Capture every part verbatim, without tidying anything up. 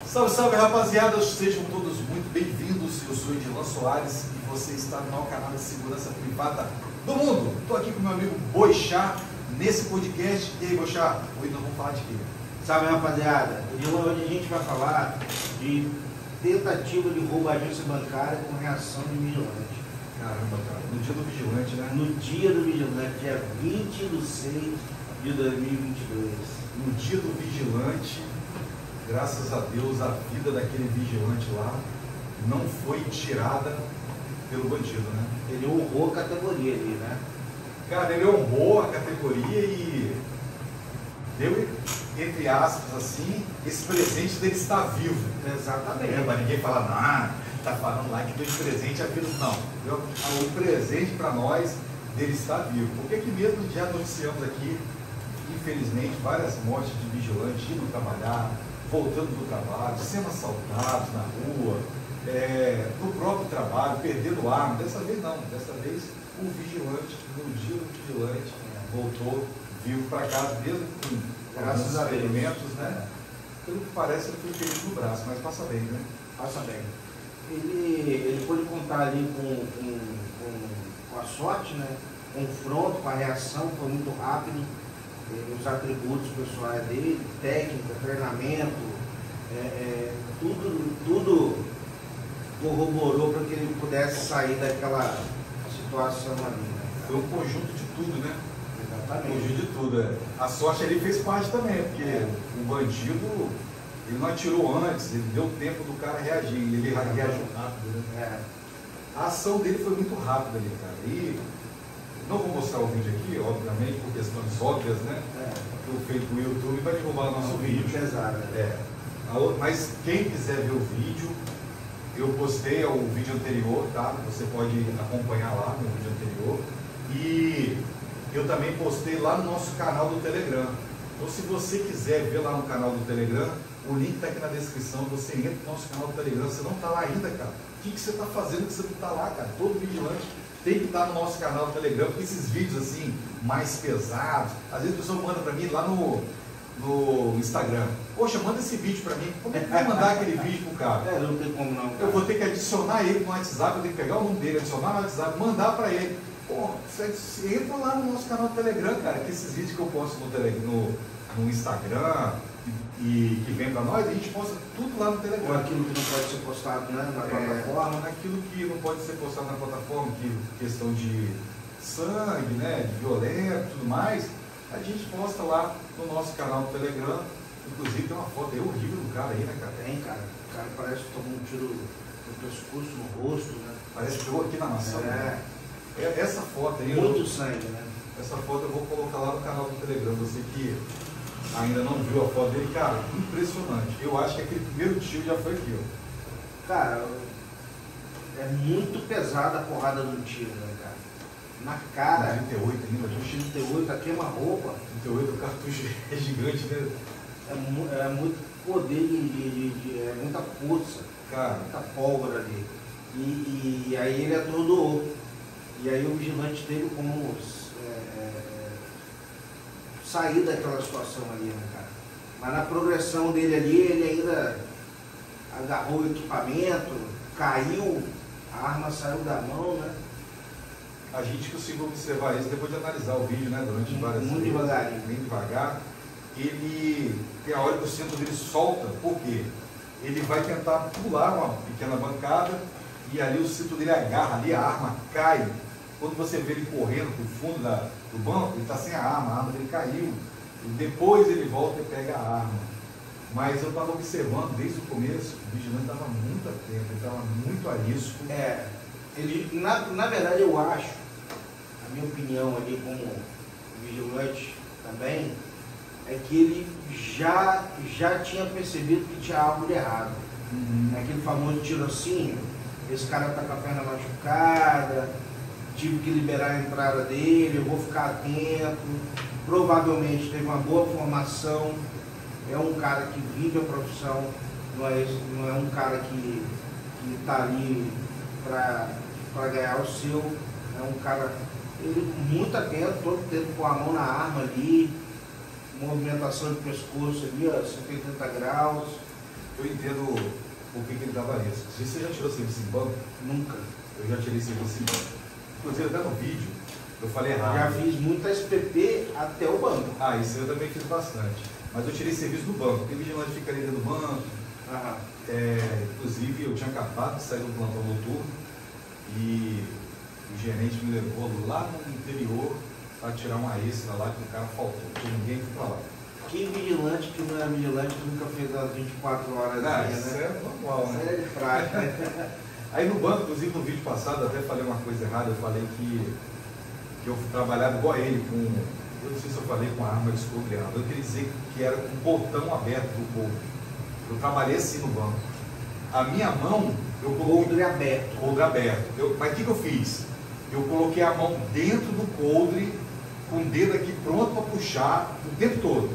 Salve, salve, rapaziada, sejam todos muito bem-vindos. Eu sou Edilan Soares e você está no maior canal de segurança privada do mundo. Estou aqui com meu amigo Boixá nesse podcast. E aí, Boixá, hoje nós vamos falar de quê? Salve, rapaziada. Hoje a gente vai falar de tentativa de roubo à agência bancária com reação de vigilante. Caramba, cara, no dia do vigilante, né? No dia do vigilante, dia vinte de seis de dois mil e vinte e dois. No dia do vigilante, graças a Deus, a vida daquele vigilante lá não foi tirada pelo bandido, né? Ele honrou a categoria ali, né? Cara, ele honrou a categoria e deu, entre aspas, assim, esse presente dele estar vivo. Exatamente. É, mas ninguém fala, nada, tá falando lá que deu de presente a vida. Não, deu o presente para nós dele estar vivo. Porque aqui mesmo já noticiamos aqui, infelizmente, várias mortes de vigilantes indo trabalhar, voltando do trabalho, sendo assaltados na rua, é, no próprio trabalho, perdendo arma. Dessa vez não, dessa vez o vigilante, no dia do vigilante, voltou vivo para casa, mesmo com graças a Deus, ferimentos, né? Pelo que parece, ele foi ferido no braço, mas passa bem, né? Passa bem. Ele, ele pôde contar ali com, com, com, com a sorte, né? Confronto, com a reação, foi muito rápido. Os atributos pessoais dele, técnica, treinamento, é, é, tudo, tudo corroborou para que ele pudesse sair daquela situação ali, né? Foi um conjunto de tudo, né? Exatamente. Um conjunto de tudo, é. A sorte ali fez parte também, porque é. o bandido, ele não atirou antes, ele deu tempo do cara reagir, ele é. reagiu rápido, né? É. A ação dele foi muito rápida ali, cara. E não vou mostrar o vídeo aqui, obviamente, por questões óbvias, né? É. O feito do YouTube vai derrubar o nosso um vídeo. vídeo pesado, né? É. Mas quem quiser ver o vídeo, eu postei o vídeo anterior, tá? Você pode acompanhar lá no vídeo anterior. E eu também postei lá no nosso canal do Telegram. Então, se você quiser ver lá no canal do Telegram, o link está aqui na descrição. Você entra no nosso canal do Telegram. Você não está lá ainda, cara. O que, que você está fazendo que você não está lá, cara? Todo vigilante tem que estar no nosso canal do Telegram, porque esses vídeos assim, mais pesados, às vezes a pessoa manda para mim lá no, no Instagram, poxa, manda esse vídeo para mim. Como é que vai mandar aquele vídeo pro cara? É, não tem como não, cara. Eu vou ter que adicionar ele no WhatsApp, eu tenho que pegar o nome dele, adicionar no WhatsApp, mandar para ele. Pô, você entra lá no nosso canal do Telegram, cara, que esses vídeos que eu posto no, tele, no, no Instagram e, e que vem para nós, a gente posta tudo lá no Telegram. Ou aquilo que não pode ser postado, né, na plataforma. É, aquilo que não pode ser postado na plataforma, que questão de sangue, né, de violento e tudo mais, a gente posta lá no nosso canal do Telegram. Inclusive tem uma foto aí horrível do cara aí, né, cara? Tem, cara. O cara parece que tomou um tiro no pescoço, no rosto, né? Parece que pegou aqui na maçã. É. Né? Essa foto aí, muito eu, sangue, né? Essa foto eu vou colocar lá no canal do Telegram. Você que ainda não viu a foto dele, cara, impressionante. Eu acho que aquele primeiro tiro já foi aqui, ó. Cara, é muito pesada a porrada do tiro, né, cara? Na cara. trinta e oito ainda, trinta e oito, a queima-roupa. trinta e oito, o cartucho é gigante, né? É, mu é muito poder de, de, de, de. É muita força, cara. Muita pólvora ali. E, e aí ele atordoou. E aí o vigilante teve como é, é, sair daquela situação ali, né, cara? Mas na progressão dele ali, ele ainda agarrou o equipamento, caiu, a arma saiu da mão, né? A gente conseguiu observar isso depois de analisar o vídeo, né? Durante muito, várias muito devagarinho. Bem devagar. Ele tem a hora que o cinto dele solta, por quê? Ele vai tentar pular uma pequena bancada e ali o cinto dele agarra, ali a arma cai. Quando você vê ele correndo para o fundo da, do banco, ele está sem a arma, a arma dele caiu. E depois ele volta e pega a arma. Mas eu estava observando desde o começo, o vigilante estava muito atento, ele estava muito a risco. É, ele, na, na verdade eu acho, a minha opinião ali como vigilante também, é que ele já, já tinha percebido que tinha algo de errado. Uhum. Aquele famoso tirocínio, esse cara está com a perna machucada, tive que liberar a entrada dele, eu vou ficar atento. Provavelmente teve uma boa formação, é um cara que vive a profissão, não é, não é um cara que está ali para ganhar o seu, é um cara ele, muito atento, todo tempo com a mão na arma ali, movimentação de pescoço ali, ó, cento e oitenta graus, eu entendo por que, que ele dava isso. Você já tirou serviço em banco? Nunca. Eu já tirei serviço em banco. Inclusive até no vídeo, eu falei errado. Já fiz muito S P P até o banco. Ah, isso eu também fiz bastante. Mas eu tirei serviço do banco, porque vigilante fica ali dentro do banco. Aham. É, inclusive eu tinha acabado de sair do plantão noturno e o gerente me levou lá no interior para tirar uma extra lá que o cara faltou, porque ninguém foi para lá. Que vigilante que não é vigilante nunca fez as vinte e quatro horas Ah, né? isso é normal, né? Isso é de prática, né? Aí no banco, inclusive no vídeo passado, eu até falei uma coisa errada, eu falei que, que eu trabalhava igual a ele, com, eu não sei se eu falei com a arma de escobreado, eu queria dizer que era com o botão aberto do coldre. Eu trabalhei assim no banco. A minha mão, eu coloquei... Coldre aberto. Coldre aberto. Eu, mas o que, que eu fiz? Eu coloquei a mão dentro do coldre, com o dedo aqui pronto para puxar o tempo todo.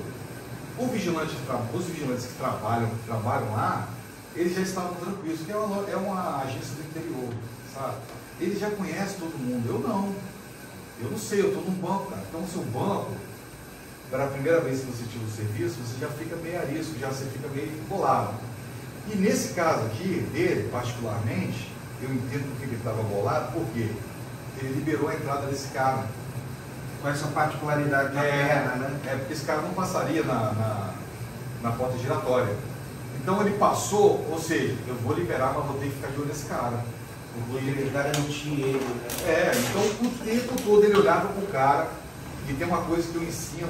O vigilante, os vigilantes que trabalham, que trabalham lá, eles já estavam tranquilos, porque é uma, é uma agência do interior, sabe? Eles já conhecem todo mundo, eu não. Eu não sei, eu estou num banco, cara. Então, o seu banco, para a primeira vez que você tira o serviço, você já fica meio arisco, já você fica meio bolado. E nesse caso aqui, dele, particularmente, eu entendo porque ele estava bolado, porque ele liberou a entrada desse cara. Com essa particularidade na É, perna, né? é, porque esse cara não passaria na, na, na porta giratória. Então ele passou, ou seja, eu vou liberar, mas vou ter que ficar de olho nesse cara. Vou ter que garantir ele, né? É, então o tempo todo ele olhava para o cara, e tem uma coisa que eu ensino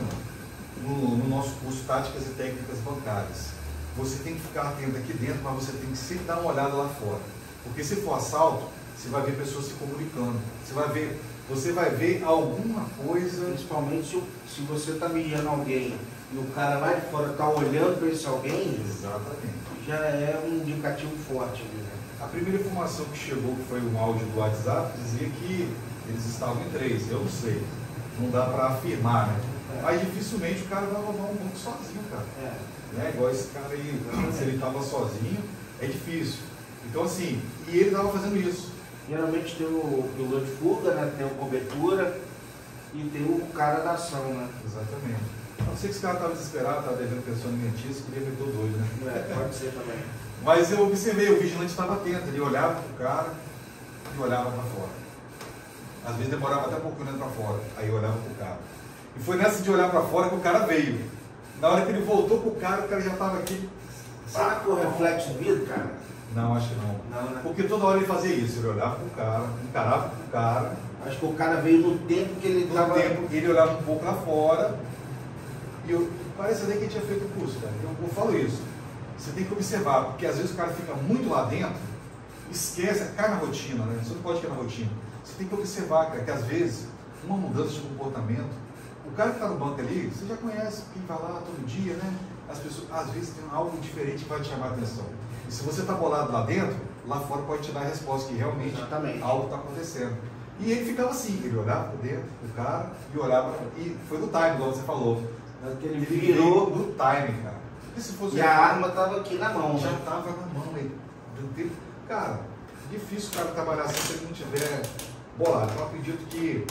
no, no nosso curso Táticas e Técnicas Bancárias. Você tem que ficar atento aqui dentro, mas você tem que sempre dar uma olhada lá fora. Porque se for assalto, você vai ver pessoas se comunicando. Você vai ver, você vai ver alguma coisa. Principalmente se, se você está vigiando alguém e o cara lá de fora está olhando para esse alguém, Exatamente. já é um indicativo forte ali, né? A primeira informação que chegou, que foi um áudio do WhatsApp, dizia que eles estavam em três. Eu não sei. Não dá para afirmar, né? É. Mas dificilmente o cara vai roubar um banco sozinho, cara. É. Né? Igual esse cara aí, se ele estava sozinho, é difícil. Então assim, e ele estava fazendo isso. Geralmente tem o piloto de fuga, né? Tem o cobertura e tem o cara da ação, né? Exatamente. A não ser que esse cara estava desesperado, estava devendo pensão alimentícia, queria meter o doido, né? É, pode ser também. Mas eu observei, o vigilante estava atento, ele olhava para o cara e olhava para fora. Às vezes demorava até um pouco olhando para fora, aí eu olhava para o cara. E foi nessa de olhar para fora que o cara veio. Na hora que ele voltou para o cara, o cara já estava aqui. Será que o reflexo de vidro, cara? Não, acho que não. Não, né? Porque toda hora ele fazia isso, ele olhava para o cara, encarava para o cara. Acho que o cara veio no tempo que ele No estava. tempo, ele olhava um pouco lá fora. E eu, parece até que ele tinha feito o curso, cara. Eu, eu falo isso. Você tem que observar, porque às vezes o cara fica muito lá dentro, esquece, cai na rotina, né? Você não pode cair na rotina. Você tem que observar, cara, que às vezes uma mudança de comportamento, o cara que está no banco ali, você já conhece, quem vai lá todo dia, né? As pessoas, às vezes tem algo diferente que vai te chamar a atenção. E se você está bolado lá dentro, lá fora pode te dar a resposta que realmente Exatamente. algo está acontecendo. E ele ficava assim, ele olhava por dentro, o cara, e olhava, e foi no time, igual você falou. Que ele Ele virou virou no time, cara. E, se fosse e a arma estava aqui na mão, já né? estava na mão aí. Cara, difícil o cara trabalhar assim se ele não tiver bolado. Então, eu acredito que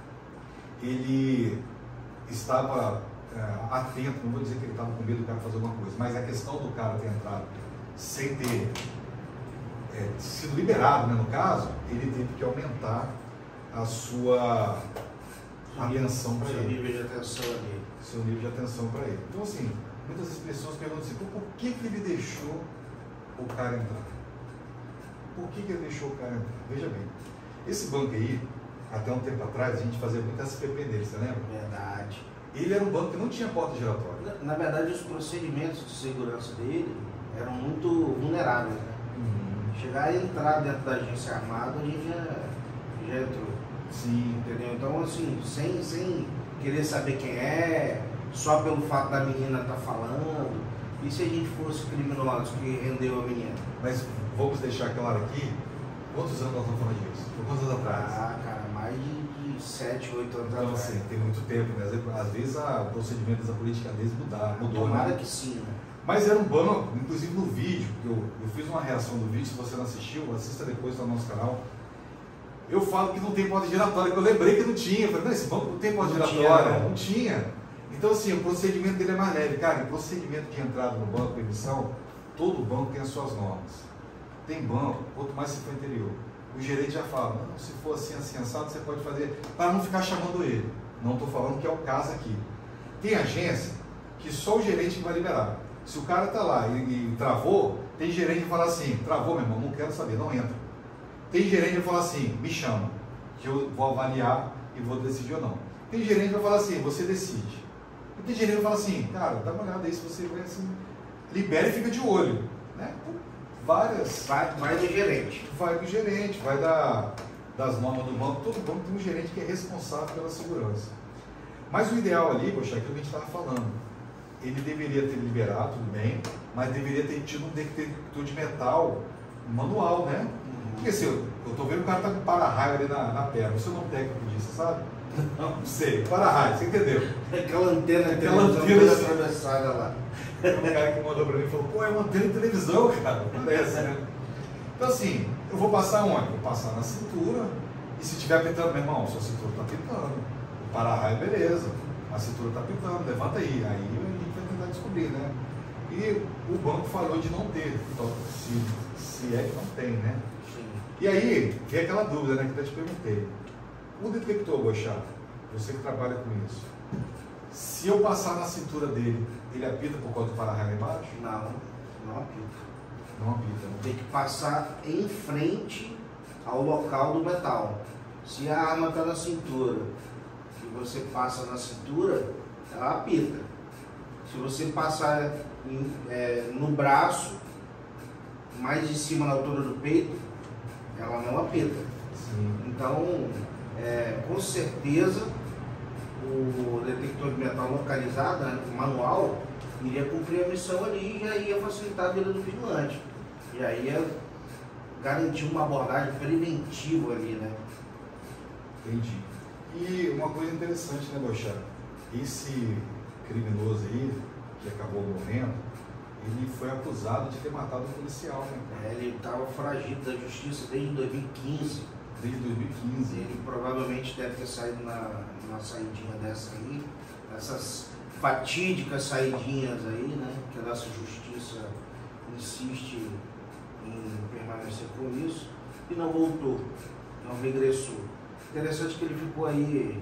ele estava é, atento, não vou dizer que ele estava com medo do cara fazer alguma coisa, mas a questão do cara ter entrado sem ter é, sido liberado, né, no caso, ele teve que aumentar a sua atenção para Seu ele. nível de atenção ali. Seu nível de atenção para ele. Então, assim, muitas expressões perguntam assim, por que, que ele deixou o cara entrar? Por que, que ele deixou o cara entrar? Veja bem, esse banco aí, até um tempo atrás, a gente fazia muito S P P nele, você lembra? Verdade. Ele era um banco que não tinha porta giratória. Na, na verdade, os procedimentos de segurança dele eram muito vulneráveis, né? Uhum. Chegar e entrar dentro da agência armada, a gente já, já entrou. Sim. Entendeu? Então, assim, sem, sem querer saber quem é, só pelo fato da menina estar falando. E se a gente fosse criminoso que rendeu a menina? Mas vamos deixar claro aqui, quantos anos nós estamos falando disso? Foi quantos anos atrás? Ah, cara, mais de, de sete, oito anos Então, atrás. assim, tem muito tempo, né? Às vezes, às vezes a, o procedimento da política deles mudar, mudou, Tomara né? que sim, né? Mas era um banco, inclusive no vídeo, que eu, eu fiz uma reação do vídeo, se você não assistiu, assista depois no nosso canal. Eu falo que não tem porta giratória, que eu lembrei que não tinha. Eu falei, não, esse banco não tem porta Não giratória, tinha, né? não tinha. Então, assim, o procedimento dele é mais leve. Cara, o procedimento de entrada no banco, emissão, todo banco tem as suas normas. Tem banco, quanto mais se for interior, o gerente já fala, não, se for assim, assim, assado, você pode fazer, para não ficar chamando ele. Não estou falando que é o caso aqui. Tem agência que só o gerente que vai liberar. Se o cara está lá e, e travou, tem gerente que fala assim, travou, meu irmão, não quero saber, não entra. Tem gerente que fala assim, me chama, que eu vou avaliar e vou decidir ou não. Tem gerente que vai falar assim, você decide. E tem gerente que vai falar assim, cara, dá uma olhada aí se você vai assim, libera e fica de olho. Né? Várias... Vai, vai do gerente. Vai do gerente, vai da, das normas do banco. Todo banco tem um gerente que é responsável pela segurança. Mas o ideal ali, poxa, é aquilo que a gente estava falando. Ele deveria ter liberado, tudo bem, mas deveria ter tido um detector de metal manual, né? Porque assim, eu estou vendo o cara tá com para-raio ali na, na perna. Você não técnico disso, sabe? Não, não sei, para-raio, você entendeu? Aquela antena, aquela antena atravessada lá. Tem um cara que mandou para mim e falou, pô, é uma antena de televisão, cara, parece, né? Então assim, eu vou passar onde? Vou passar na cintura, e se estiver apitando, meu irmão, sua cintura está apitando, o para-raio, beleza, a cintura está apitando, levanta aí, aí a gente vai tentar descobrir, né? E o banco falou de não ter, então, se, se é que não tem, né? Sim. E aí, vem aquela dúvida, né, que eu te perguntei. O detector, Boixá, você que trabalha com isso, se eu passar na cintura dele, ele apita por causa do para-raio lá embaixo? Não, não apita. Não apita. Não. Tem que passar em frente ao local do metal. Se a arma está na cintura e você passa na cintura, ela apita. Se você passar em, é, no braço, mais de cima na altura do peito, ela não apita. Sim. Então, é, com certeza, o detector de metal localizado, né, manual, iria cumprir a missão ali e já ia facilitar a vida do vigilante. E aí ia garantir uma abordagem preventiva ali, né? Entendi. E uma coisa interessante, né, Boixá? Esse criminoso aí, que acabou morrendo, ele foi acusado de ter matado um policial, né? É, ele estava foragido da justiça desde dois mil e quinze. Desde dois mil e quinze. Ele provavelmente deve ter saído na, na saidinha dessa aí, essas fatídicas saidinhas aí, né? Que a nossa justiça insiste em permanecer com isso, e não voltou, não regressou. Interessante que ele ficou aí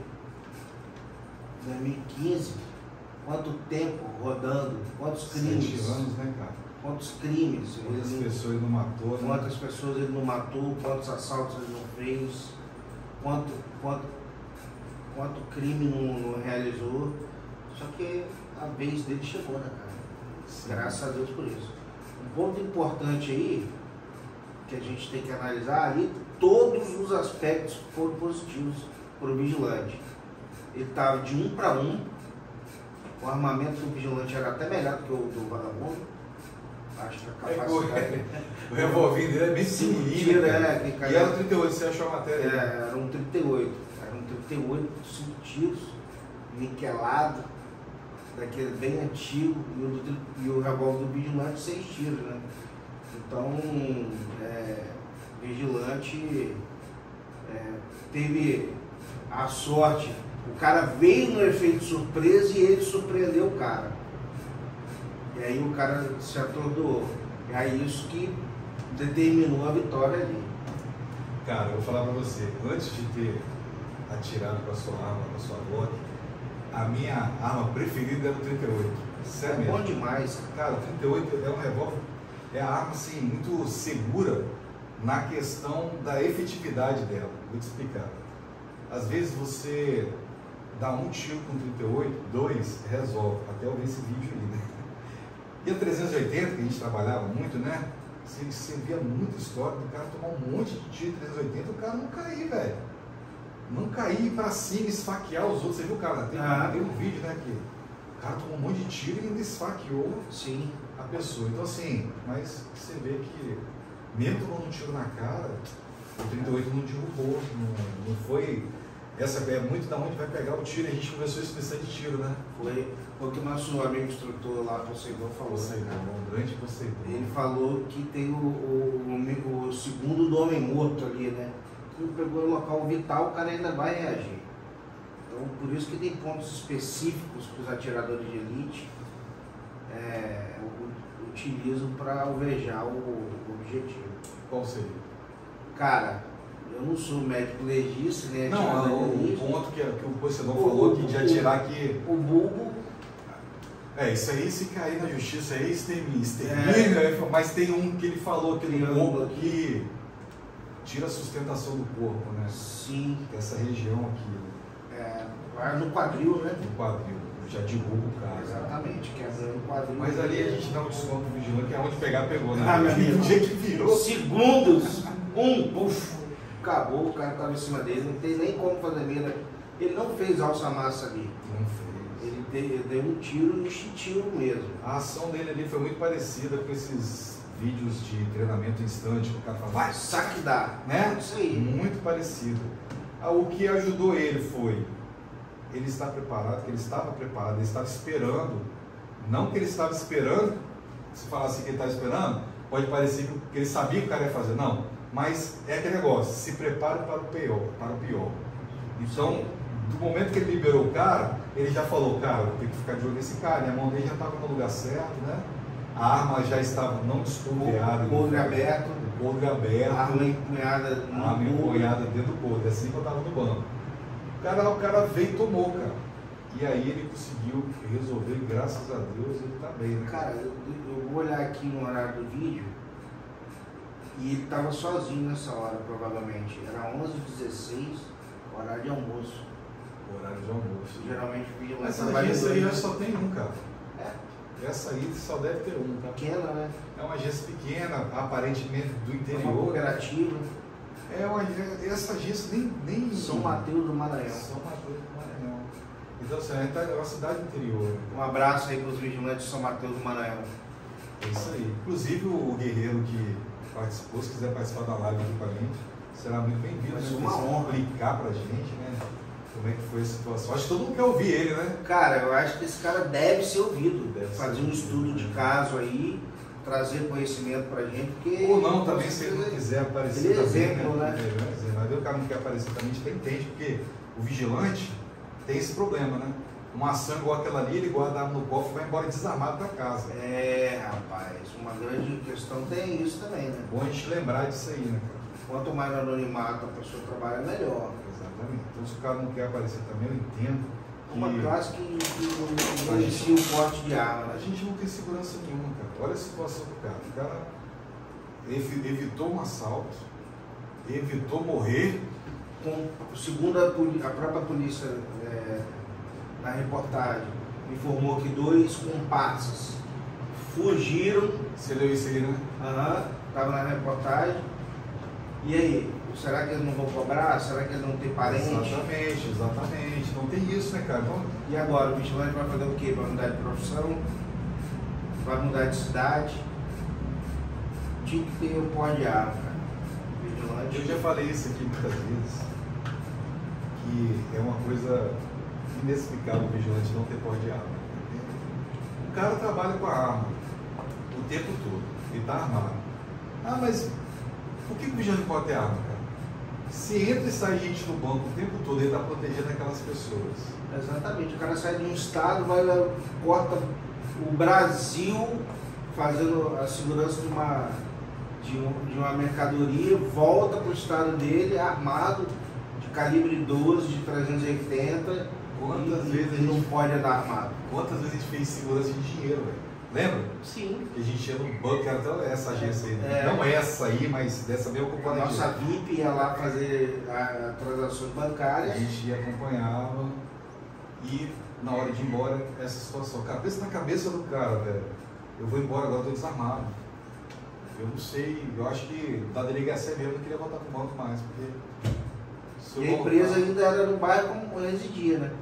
em dois mil e quinze, quanto tempo rodando, quantos crimes. Sete anos, né, cara? Quantos crimes. Quantas ele, pessoas ele não matou, né? Quantas pessoas ele não matou, quantos assaltos ele não fez, quanto, quanto, quanto crime não, não realizou. Só que a vez dele chegou, né, cara? Sim. Graças a Deus por isso. Um ponto importante aí, que a gente tem que analisar ali, todos os aspectos foram positivos para o vigilante. Ele estava de um para um, o armamento do vigilante era até melhor do que o do vagabundo. Acho que a capacidade... O revolvinho dele é bem pequenininho, né? né? E era trinta e oito, você achou a matéria? É, eram trinta e oito. Eram trinta e oito, cinco tiros, niquelado, daquele bem antigo, e o, e o revólver do vigilante, seis tiros, né? Então, é, o vigilante é, teve a sorte, o cara veio no efeito surpresa e ele surpreendeu o cara. E aí o cara se atordoou. É isso que determinou a vitória ali. Cara, eu vou falar pra você, antes de ter atirado com a sua arma, com a sua Glock, a minha arma preferida era o trinta e oito. Sério É mesmo. bom demais. Cara, o trinta e oito é um revólver, é a arma assim, muito segura na questão da efetividade dela. Vou te explicar. Às vezes você dá um tiro com trinta e oito, dois, resolve. Até eu ver esse vídeo ali, né? E a trezentos e oitenta, que a gente trabalhava muito, né? Você, você via muita história do cara tomar um monte de tiro de trezentos e oitenta, o cara não cair, velho. Não cair pra cima, esfaquear os outros. Você viu, cara? Tem, ah. tem um vídeo, né? Que o cara tomou um monte de tiro e ainda esfaqueou Sim. a pessoa. Então, assim, mas você vê que, mesmo tomando um tiro na cara, o trinta e oito não derrubou, não, não foi. Essa é muito da onde vai pegar o tiro. A gente começou esse precisa de tiro, né? Foi o que o nosso amigo instrutor lá, Poseidon, falou. Poseidon, né? um grande Poseidon. Ele falou que tem o, o, o segundo do homem morto ali, né? Quando pegou o local vital, o cara ainda vai reagir. Então, por isso que tem pontos específicos para os atiradores de elite. É, o, utilizo para alvejar o, o objetivo. Qual seria? Cara, eu não sou médico legista, né? Não, o, o ponto que, que o Poseidon falou que de atirar aqui. O bulbo. É, isso aí se cair na justiça aí extermina, extermina, é. Mas tem um que ele falou que no corpo que tira a sustentação do corpo, né? Sim. Dessa região aqui. É, vai no quadril, né? No quadril, já derruba o cara. Exatamente, quebrando o quadril. Mas ali a gente dá um desconto pro vigilante, que é onde pegar, pegou, né? Ah, meu amigo. O dia que virou. Segundos, um, puf, acabou, o cara estava em cima dele, não tem nem como fazer mira. Ele não fez alça-massa ali. Não fez. Ele deu, ele deu um tiro instintivo mesmo. A ação dele ali foi muito parecida com esses vídeos de treinamento instante, que o cara fala, vai, saque dá, né? Isso aí. Muito parecido. O que ajudou ele foi, ele está preparado, que ele estava preparado, ele estava esperando, não que ele estava esperando, se falar assim que ele estava esperando, pode parecer que ele sabia o que o cara ia fazer, não, mas é aquele negócio, se prepare para o pior, para o pior. Então, do momento que ele liberou o cara, ele já falou, cara, eu tenho que ficar de olho nesse cara, e a mão dele já estava no lugar certo, né? A arma já estava não desconfiada. O coldre aberto. O coldre aberto. A arma empunhada no A arma empunhada dentro do coldre, assim que eu estava no banco. O cara, o cara veio e tomou, cara. E aí ele conseguiu resolver, e graças a Deus ele está bem, né? Cara, eu, eu vou olhar aqui no horário do vídeo e ele estava sozinho nessa hora, provavelmente. Era onze e dezesseis, horário de almoço. Horário de almoço. Geralmente vídeo mas essa agência aí só tem um, cara. É? Essa aí só deve ter um, tá? Pequena, né? É uma agência pequena, aparentemente do interior. É uma cooperativa. É uma, essa agência nem, nem... São Mateus do Maranhão. São Mateus do Maranhão. Então, assim, é uma cidade interior. Um abraço aí para os vigilantes de São Mateus do Maranhão. É isso aí. Inclusive o guerreiro que participou, se quiser participar da live aqui com a gente, será muito bem-vindo. Vai ser né? uma honra. Explicar pra gente, né? Como é que foi a situação. Acho que todo mundo quer ouvir ele, né? Cara, eu acho que esse cara deve ser ouvido. Deve fazer ser um ouvido, estudo de né? caso aí, trazer conhecimento pra gente, porque... Ou não, também, se ele não quiser aparecer ele é também, exemplo, né? né? Mas o cara não quer aparecer também, a gente entende, porque o vigilante tem esse problema, né? Uma ação igual aquela ali, ele guarda a arma no cofre e vai embora desarmado pra casa. É, rapaz, uma grande questão tem isso também, né? Bom a gente lembrar disso aí, né, cara? Quanto mais no anonimato a pessoa trabalha, melhor. Exatamente. Então, se o cara não quer aparecer também, eu entendo. Que Uma classe que, que não inicia o porte de arma, a né? gente não tem segurança nenhuma, cara. Olha a situação do cara. O cara ev- evitou um assalto, evitou morrer. Com, segundo a, poli- a própria polícia, é, na reportagem, informou que dois comparsas fugiram. Você leu isso aí, né? Aham, estava na reportagem. E aí, será que eles não vão cobrar? Será que eles não têm parente? Exatamente, exatamente. Não tem isso, né, cara? Então, E agora, o vigilante vai fazer o quê? Vai mudar de profissão? Vai mudar de cidade? Tinha que ter o pó de arma, cara. Vigilante. eu já falei isso aqui muitas vezes, que é uma coisa inexplicável o vigilante não ter porte de arma. O cara trabalha com a arma o tempo todo, ele está armado. Ah, mas por que o vigilante pode ter arma, cara? Se entra e sai gente no banco o tempo todo, ele está protegendo aquelas pessoas. Exatamente. O cara sai de um estado, vai lá, corta o Brasil fazendo a segurança de uma, de, um, de uma mercadoria, volta para o estado dele armado de calibre doze, de trezentos e oitenta. Quantas e, vezes a e não gente, pode andar armado? quantas vezes a gente fez segurança de dinheiro, velho? Lembra? Sim. Que a gente ia no banco, era até essa agência aí. É. Não essa aí, mas dessa mesma A companhia. nossa V I P ia lá fazer a, a transações A bancárias. gente acompanhava e na hora de ir embora, essa situação. Cara, pensa na cabeça do cara, velho. Eu vou embora agora, estou desarmado. Eu não sei, eu acho que da delegacia mesmo eu não queria voltar pro banco mais, porque. Se eu E a voltar- empresa ainda era no bairro como residia, né?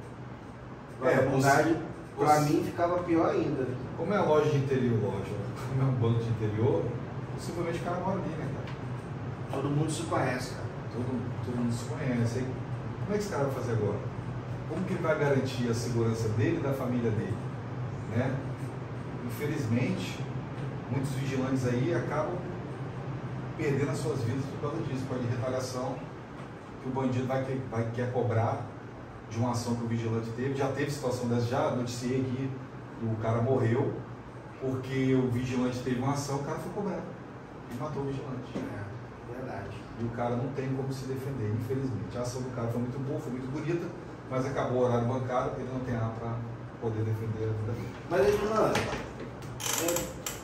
É, Vagabundagem, você- pra você- mim, ficava pior ainda. Né? Como é a loja de interior, loja, como é um banco de interior, possivelmente o cara mora ali, né, cara? Todo mundo se conhece, cara. Todo, todo mundo se conhece. Aí, como é que esse cara vai fazer agora? Como que ele vai garantir a segurança dele e da família dele? Né? Infelizmente, muitos vigilantes aí acabam perdendo as suas vidas por causa disso, por causa de retaliação, que o bandido vai, que, vai quer cobrar de uma ação que o vigilante teve. Já teve situação dessa, já noticiei aqui, o cara morreu porque o vigilante teve uma ação, o cara foi cobrado e matou o vigilante. É, verdade. E o cara não tem como se defender, infelizmente. A ação do cara foi muito boa, foi muito bonita, mas acabou o horário bancário, ele não tem nada para poder defender a vida dele. Mas, Edilano, é,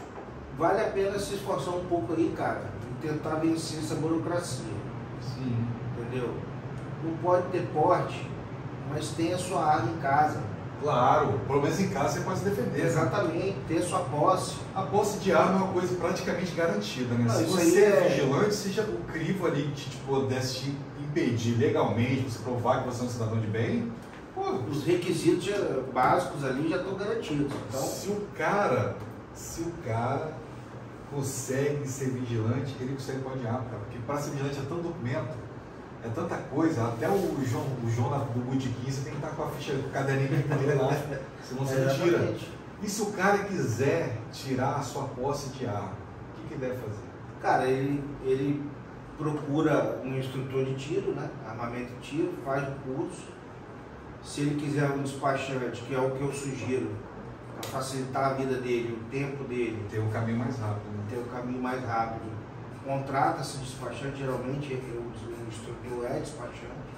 vale a pena se esforçar um pouco aí, cara, e tentar vencer essa burocracia. Sim. Entendeu? Não pode ter porte, mas tem a sua arma em casa. Claro, pelo menos em casa você pode se defender. Exatamente, ter sua posse. A posse de arma é uma coisa praticamente garantida, né? Não, se isso você aí é é vigilante, seja o crivo ali que te pudesse te impedir legalmente, você provar que você é um cidadão de bem, pô, Os requisitos já- básicos ali já estão garantidos. Então, se o cara, se o cara consegue ser vigilante, ele consegue pôr de arma, cara. Porque para ser vigilante é tanto documento, é tanta coisa, até o João, o João da- do Botequim, você tem que estar com a ficha, com o caderninho dele lá, senão você não tira. exatamente. E se o cara quiser tirar a sua posse de arma, o que, que ele deve fazer? Cara, ele, ele procura um instrutor de tiro, né? Armamento de tiro, faz o curso. Se ele quiser um despachante, que é o que eu sugiro, para facilitar a vida dele, o tempo dele, Tem um caminho mais rápido, né? ter o caminho mais rápido, contrata-se despachante, geralmente o o instrutor é despachante,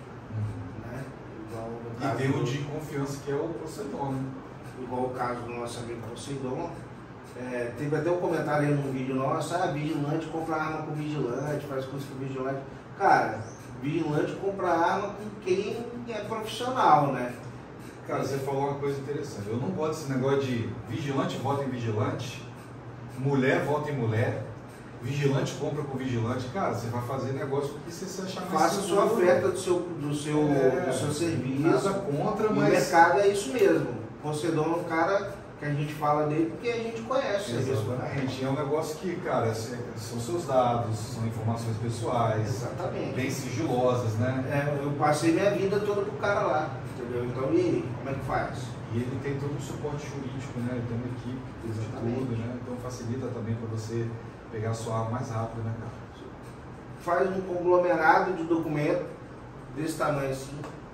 né? Igual no E caso tem um do- de confiança que é o Poseidon, né? igual o caso do nosso amigo Poseidon. É, teve até um comentário aí no vídeo nosso, ah, vigilante compra arma com vigilante, faz curso com vigilante. Cara, vigilante compra arma com quem é profissional, né? Cara, você falou uma coisa interessante. Eu não gosto desse negócio de vigilante vota em vigilante, mulher vota em mulher, vigilante compra com vigilante. Cara, você vai fazer negócio porque você se achar mais Faça a sua seguro. oferta do seu, do seu, É, do seu serviço. Nada contra, E o mas... mercado é isso mesmo. Poseidon é um cara que a gente fala dele porque a gente conhece o serviço do cara. Exatamente. É um negócio que, cara, são seus dados, são informações pessoais, Exatamente. bem sigilosas, né? É, eu passei minha vida toda pro cara lá, entendeu? Então, e aí, como é que faz? E ele tem todo um suporte jurídico, né? Ele tem uma equipe, de Exatamente. tudo, né? Então facilita também para você pegar a sua arma mais rápido, né, cara? Faz um conglomerado de documento desse tamanho assim,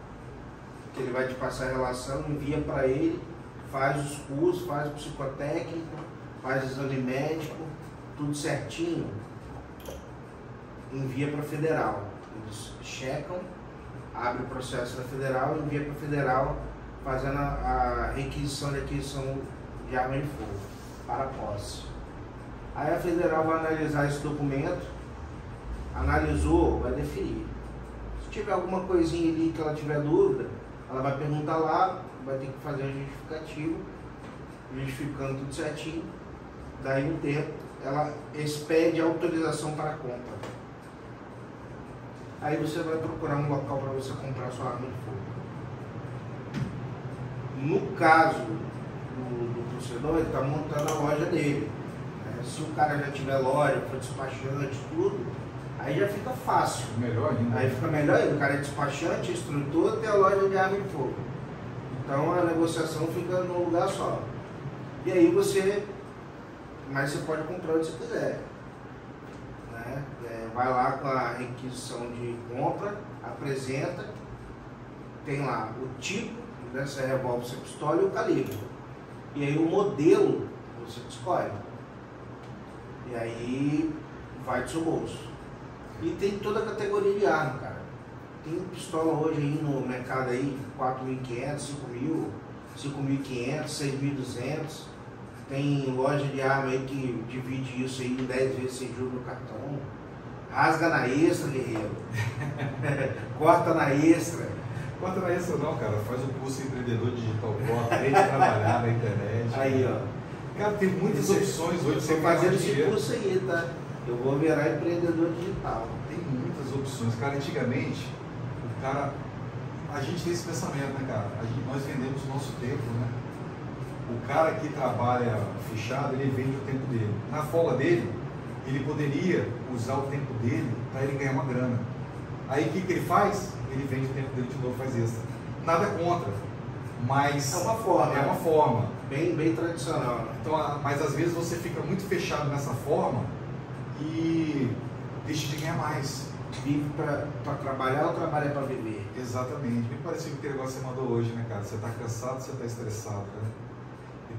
que ele vai te passar a relação, envia para ele, faz os cursos, faz o psicotécnico, faz o exame médico, tudo certinho, envia para a federal. Eles checam, abre o processo da federal, envia para a federal, fazendo a, a requisição de aquisição de arma de fogo para posse. Aí a federal vai analisar esse documento, analisou, vai definir. Se tiver alguma coisinha ali que ela tiver dúvida, ela vai perguntar lá, vai ter que fazer a justificativa, justificando tudo certinho. Daí no tempo, ela expede a autorização para a compra. Aí você vai procurar um local para você comprar sua arma de fogo. No caso do, do torcedor, ele está montando a loja dele. Né? Se o cara já tiver loja, for despachante, tudo, aí já fica fácil. Melhor ainda. Aí fica melhor ainda, o cara é despachante, instrutor, tem a loja de arma de fogo. Então a negociação fica num lugar só. E aí você, mas você pode comprar onde você quiser. Né? É, vai lá com a requisição de compra, apresenta, tem lá o tipo dessa revólver, você pistola e o calibre. E aí o modelo você escolhe. E aí vai do seu bolso. E tem toda a categoria de arma, cara. Tem pistola hoje aí no mercado aí, quatro mil e quinhentos, cinco mil, cinco mil e quinhentos, seis mil e duzentos. Tem loja de arma aí que divide isso aí em dez vezes sem juros no cartão. Rasga na extra, guerreiro. Corta na extra. Corta na extra não, cara. Faz o curso empreendedor digital pro, aprende a trabalhar na internet. Aí, ó. Cara, tem muitas Você- opções hoje. Você Você fazendo ganhar esse dinheiro. curso aí, tá? Eu vou virar empreendedor digital. Tem muitas opções. Cara, antigamente, o cara... A gente tem esse pensamento, né, cara? A gente, nós vendemos o nosso tempo, né? O cara que trabalha fechado, ele vende o tempo dele. Na folga dele, ele poderia usar o tempo dele para ele ganhar uma grana. Aí o que, que ele faz? Ele vende o tempo dele de novo, faz extra. Nada contra, mas É uma forma. é uma forma. Bem, bem tradicional, né? Então, a- mas às vezes você fica muito fechado nessa forma e deixa de ganhar mais. Vive para trabalhar ou trabalha para viver? Exatamente. Me pareceu que o negócio que você mandou hoje, né, cara? Você está cansado, você está estressado, né?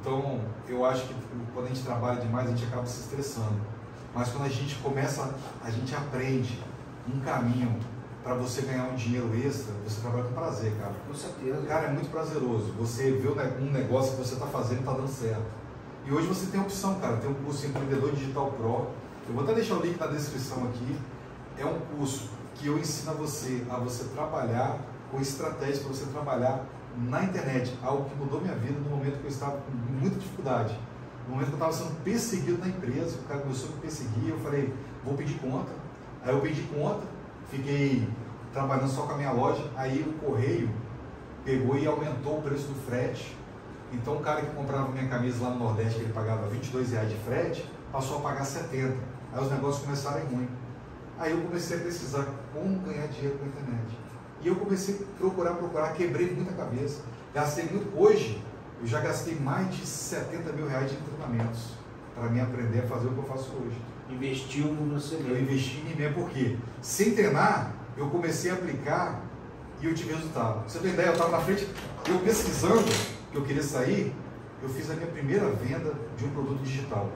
Então, eu acho que quando a gente trabalha demais, a gente acaba se estressando. Mas quando a gente começa, a gente aprende um caminho para você ganhar um dinheiro extra, você trabalha com prazer, cara. Com certeza. Cara, é muito prazeroso. Você vê um negócio que você está fazendo e está dando certo. E hoje você tem a opção, cara. Tem um curso Empreendedor Digital Pro. Eu vou até deixar o link na descrição aqui. É um curso que eu ensino a você a você trabalhar com estratégias para você trabalhar na internet. Algo que mudou minha vida no momento que eu estava com muita dificuldade. No momento que eu estava sendo perseguido na empresa, o cara começou a me perseguir, eu falei, vou pedir conta. Aí eu pedi conta, fiquei trabalhando só com a minha loja, aí o correio pegou e aumentou o preço do frete. Então o cara que comprava minha camisa lá no Nordeste, que ele pagava vinte e dois reais de frete, passou a pagar setenta. Aí os negócios começaram a ir ruim. Aí eu comecei a pesquisar como ganhar dinheiro com a internet. E eu comecei a procurar, procurar, quebrei muita cabeça. Gastei muito. Hoje, eu já gastei mais de setenta mil reais de treinamentos para mim aprender a fazer o que eu faço hoje. Investiu no você mesmo. Eu investi em mim mesmo, porque sem treinar, eu comecei a aplicar e eu tive resultado. Pra você ter ideia, eu estava na frente, eu pesquisando que eu queria sair, eu fiz a minha primeira venda de um produto digital.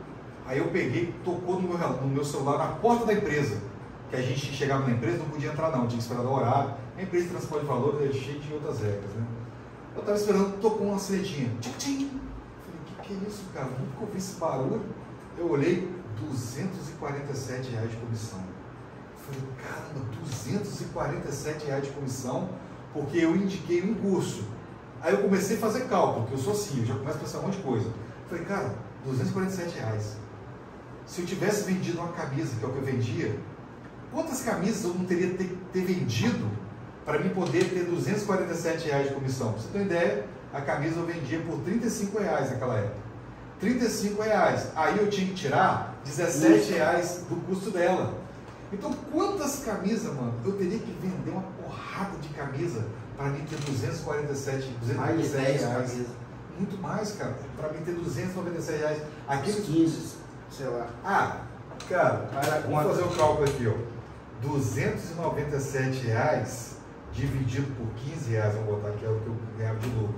Aí eu peguei, tocou no meu, no meu celular na porta da empresa, que a gente chegava na empresa, não podia entrar não, tinha que esperar o horário. A empresa de transporte de valor é cheia de outras regras, né? Eu estava esperando, tocou uma sinetinha. Tchim, tchim. Falei, o que, que é isso, cara? Nunca ouvi esse barulho. Eu olhei, duzentos e quarenta e sete reais de comissão. Falei, caramba, duzentos e quarenta e sete reais de comissão, porque eu indiquei um curso. Aí eu comecei a fazer cálculo, que eu sou assim, eu já começo a pensar um monte de coisa. Falei, cara, duzentos e quarenta e sete reais. Se eu tivesse vendido uma camisa, que é o que eu vendia, quantas camisas eu não teria ter, ter vendido para mim poder ter duzentos e quarenta e sete reais de comissão? Pra você ter uma ideia, a camisa eu vendia por trinta e cinco reais naquela época. trinta e cinco reais. Aí eu tinha que tirar dezessete reais do custo dela. Então, quantas camisas, mano, eu teria que vender uma porrada de camisa para mim ter duzentos e quarenta e sete, duzentos e quarenta e sete reais? Muito mais, cara, para mim ter duzentos e noventa e sete reais. Aqueles quinze, sei lá. Ah, cara, vamos fazer o cálculo aqui, ó. duzentos e noventa e sete reais dividido por quinze reais, vamos botar aqui, é o que eu ganhava de lucro.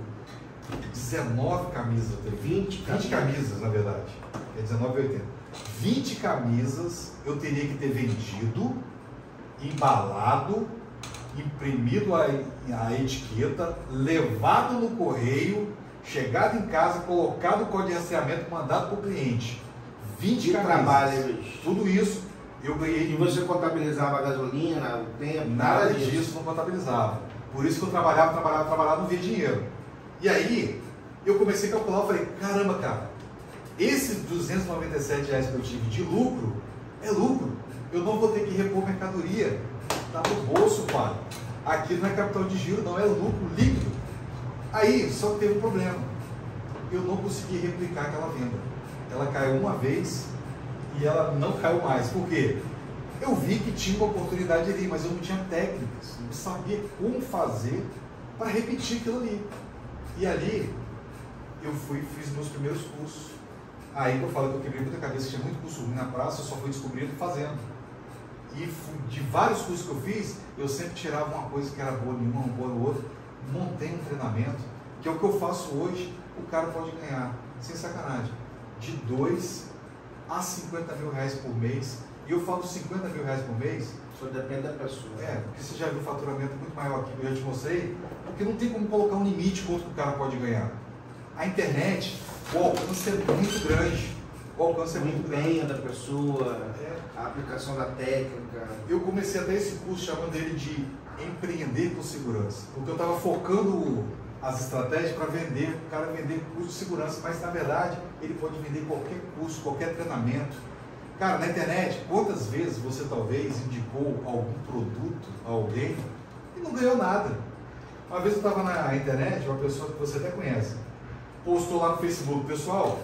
dezenove camisas eu teria. vinte, vinte camisas, na verdade. É dezenove e oitenta. vinte camisas eu teria que ter vendido, embalado, imprimido a, a etiqueta, levado no correio, chegado em casa, colocado o código de rastreamento, mandado para o cliente. vinte camisas. Trabalho, tudo isso eu ganhei. E você contabilizava a gasolina, o tempo? Nada disso não contabilizava. Por isso que eu trabalhava, trabalhava, trabalhava, não via dinheiro. E aí, eu comecei a calcular, eu falei, caramba, cara, esses duzentos e noventa e sete reais que eu tive de lucro, é lucro. Eu não vou ter que repor mercadoria. Tá no bolso, pai. Aqui não é capital de giro, não, é lucro líquido. Aí, só que teve um problema. Eu não consegui replicar aquela venda. Ela caiu uma vez e ela não caiu mais. Por quê? Eu vi que tinha uma oportunidade ali, mas eu não tinha técnicas. Eu não sabia como fazer para repetir aquilo ali. E ali, eu fui fiz meus primeiros cursos. Aí que eu falo que eu quebrei muita cabeça, tinha muito curso ruim na praça, eu só fui descobrindo fazendo. E de vários cursos que eu fiz, eu sempre tirava uma coisa que era boa em uma, boa no outro. Montei um treinamento, que é o que eu faço hoje, o cara pode ganhar, sem sacanagem, de dois a cinquenta mil reais por mês. E eu falo cinquenta mil reais por mês. Só depende da pessoa. É, porque você já viu o faturamento muito maior aqui, que eu já te mostrei, porque não tem como colocar um limite quanto que o cara pode ganhar. A internet, o alcance é muito grande. O alcance é muito grande. O empenho da pessoa, é. A aplicação da técnica. Eu comecei até esse curso chamando ele de Empreender com Segurança, porque eu estava focando as estratégias para vender, o cara vender curso de segurança, mas na verdade ele pode vender qualquer curso, qualquer treinamento. Cara, na internet, quantas vezes você talvez indicou algum produto a alguém e não ganhou nada? Uma vez eu estava na internet, uma pessoa que você até conhece, postou lá no Facebook, pessoal,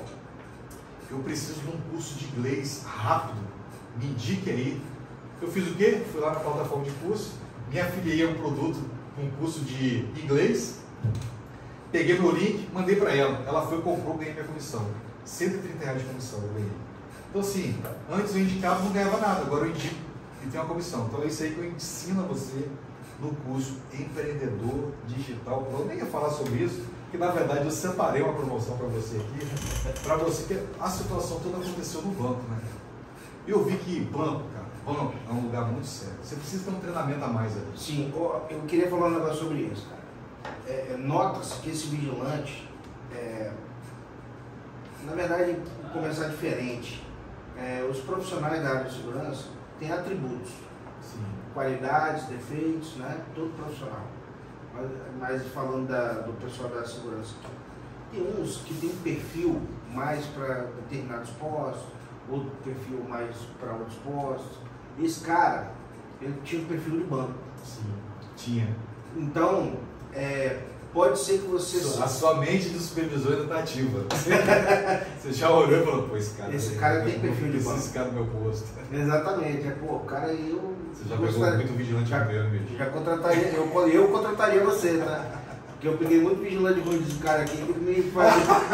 eu preciso de um curso de inglês rápido, me indique aí. Eu fiz o quê? Fui lá na plataforma de curso, me afiliei a um produto, um curso de inglês, peguei meu link, mandei para ela, ela foi, comprou, ganhei minha comissão, cento e trinta reais de comissão eu ganhei. Então assim, antes eu indicava, não ganhava nada, agora eu indico e tenho uma comissão. Então é isso aí que eu ensino a você no curso Empreendedor Digital. Eu nem ia falar sobre isso, que na verdade eu separei uma promoção para você aqui, para você, que a situação toda aconteceu no banco, né? Eu vi que banco, cara, banco é um lugar muito sério. Você precisa ter um treinamento a mais ali. Sim, eu queria falar um negócio sobre isso, cara. É, nota-se que esse vigilante, é, na verdade, vou começar diferente. É, os profissionais da área de segurança têm atributos, Sim. qualidades, defeitos, né? Todo profissional. Mas, mas falando da, do pessoal da segurança, tem uns que tem um perfil mais para determinados postos, outro perfil mais para outros postos. Esse cara, ele tinha um perfil de banco. Sim, tinha. Então, é, pode ser que você... A sua mente de supervisor ainda está ativa. Você já olhou e falou, pô, esse cara... Esse cara tem perfil de banco. Esse cara no meu posto. Exatamente. É, pô, o cara eu... Você já pegou muito vigilante já, mesmo, mesmo. Já contrataria, eu, eu contrataria você, tá? Porque eu peguei muito vigilante ruim desse cara aqui que me faz...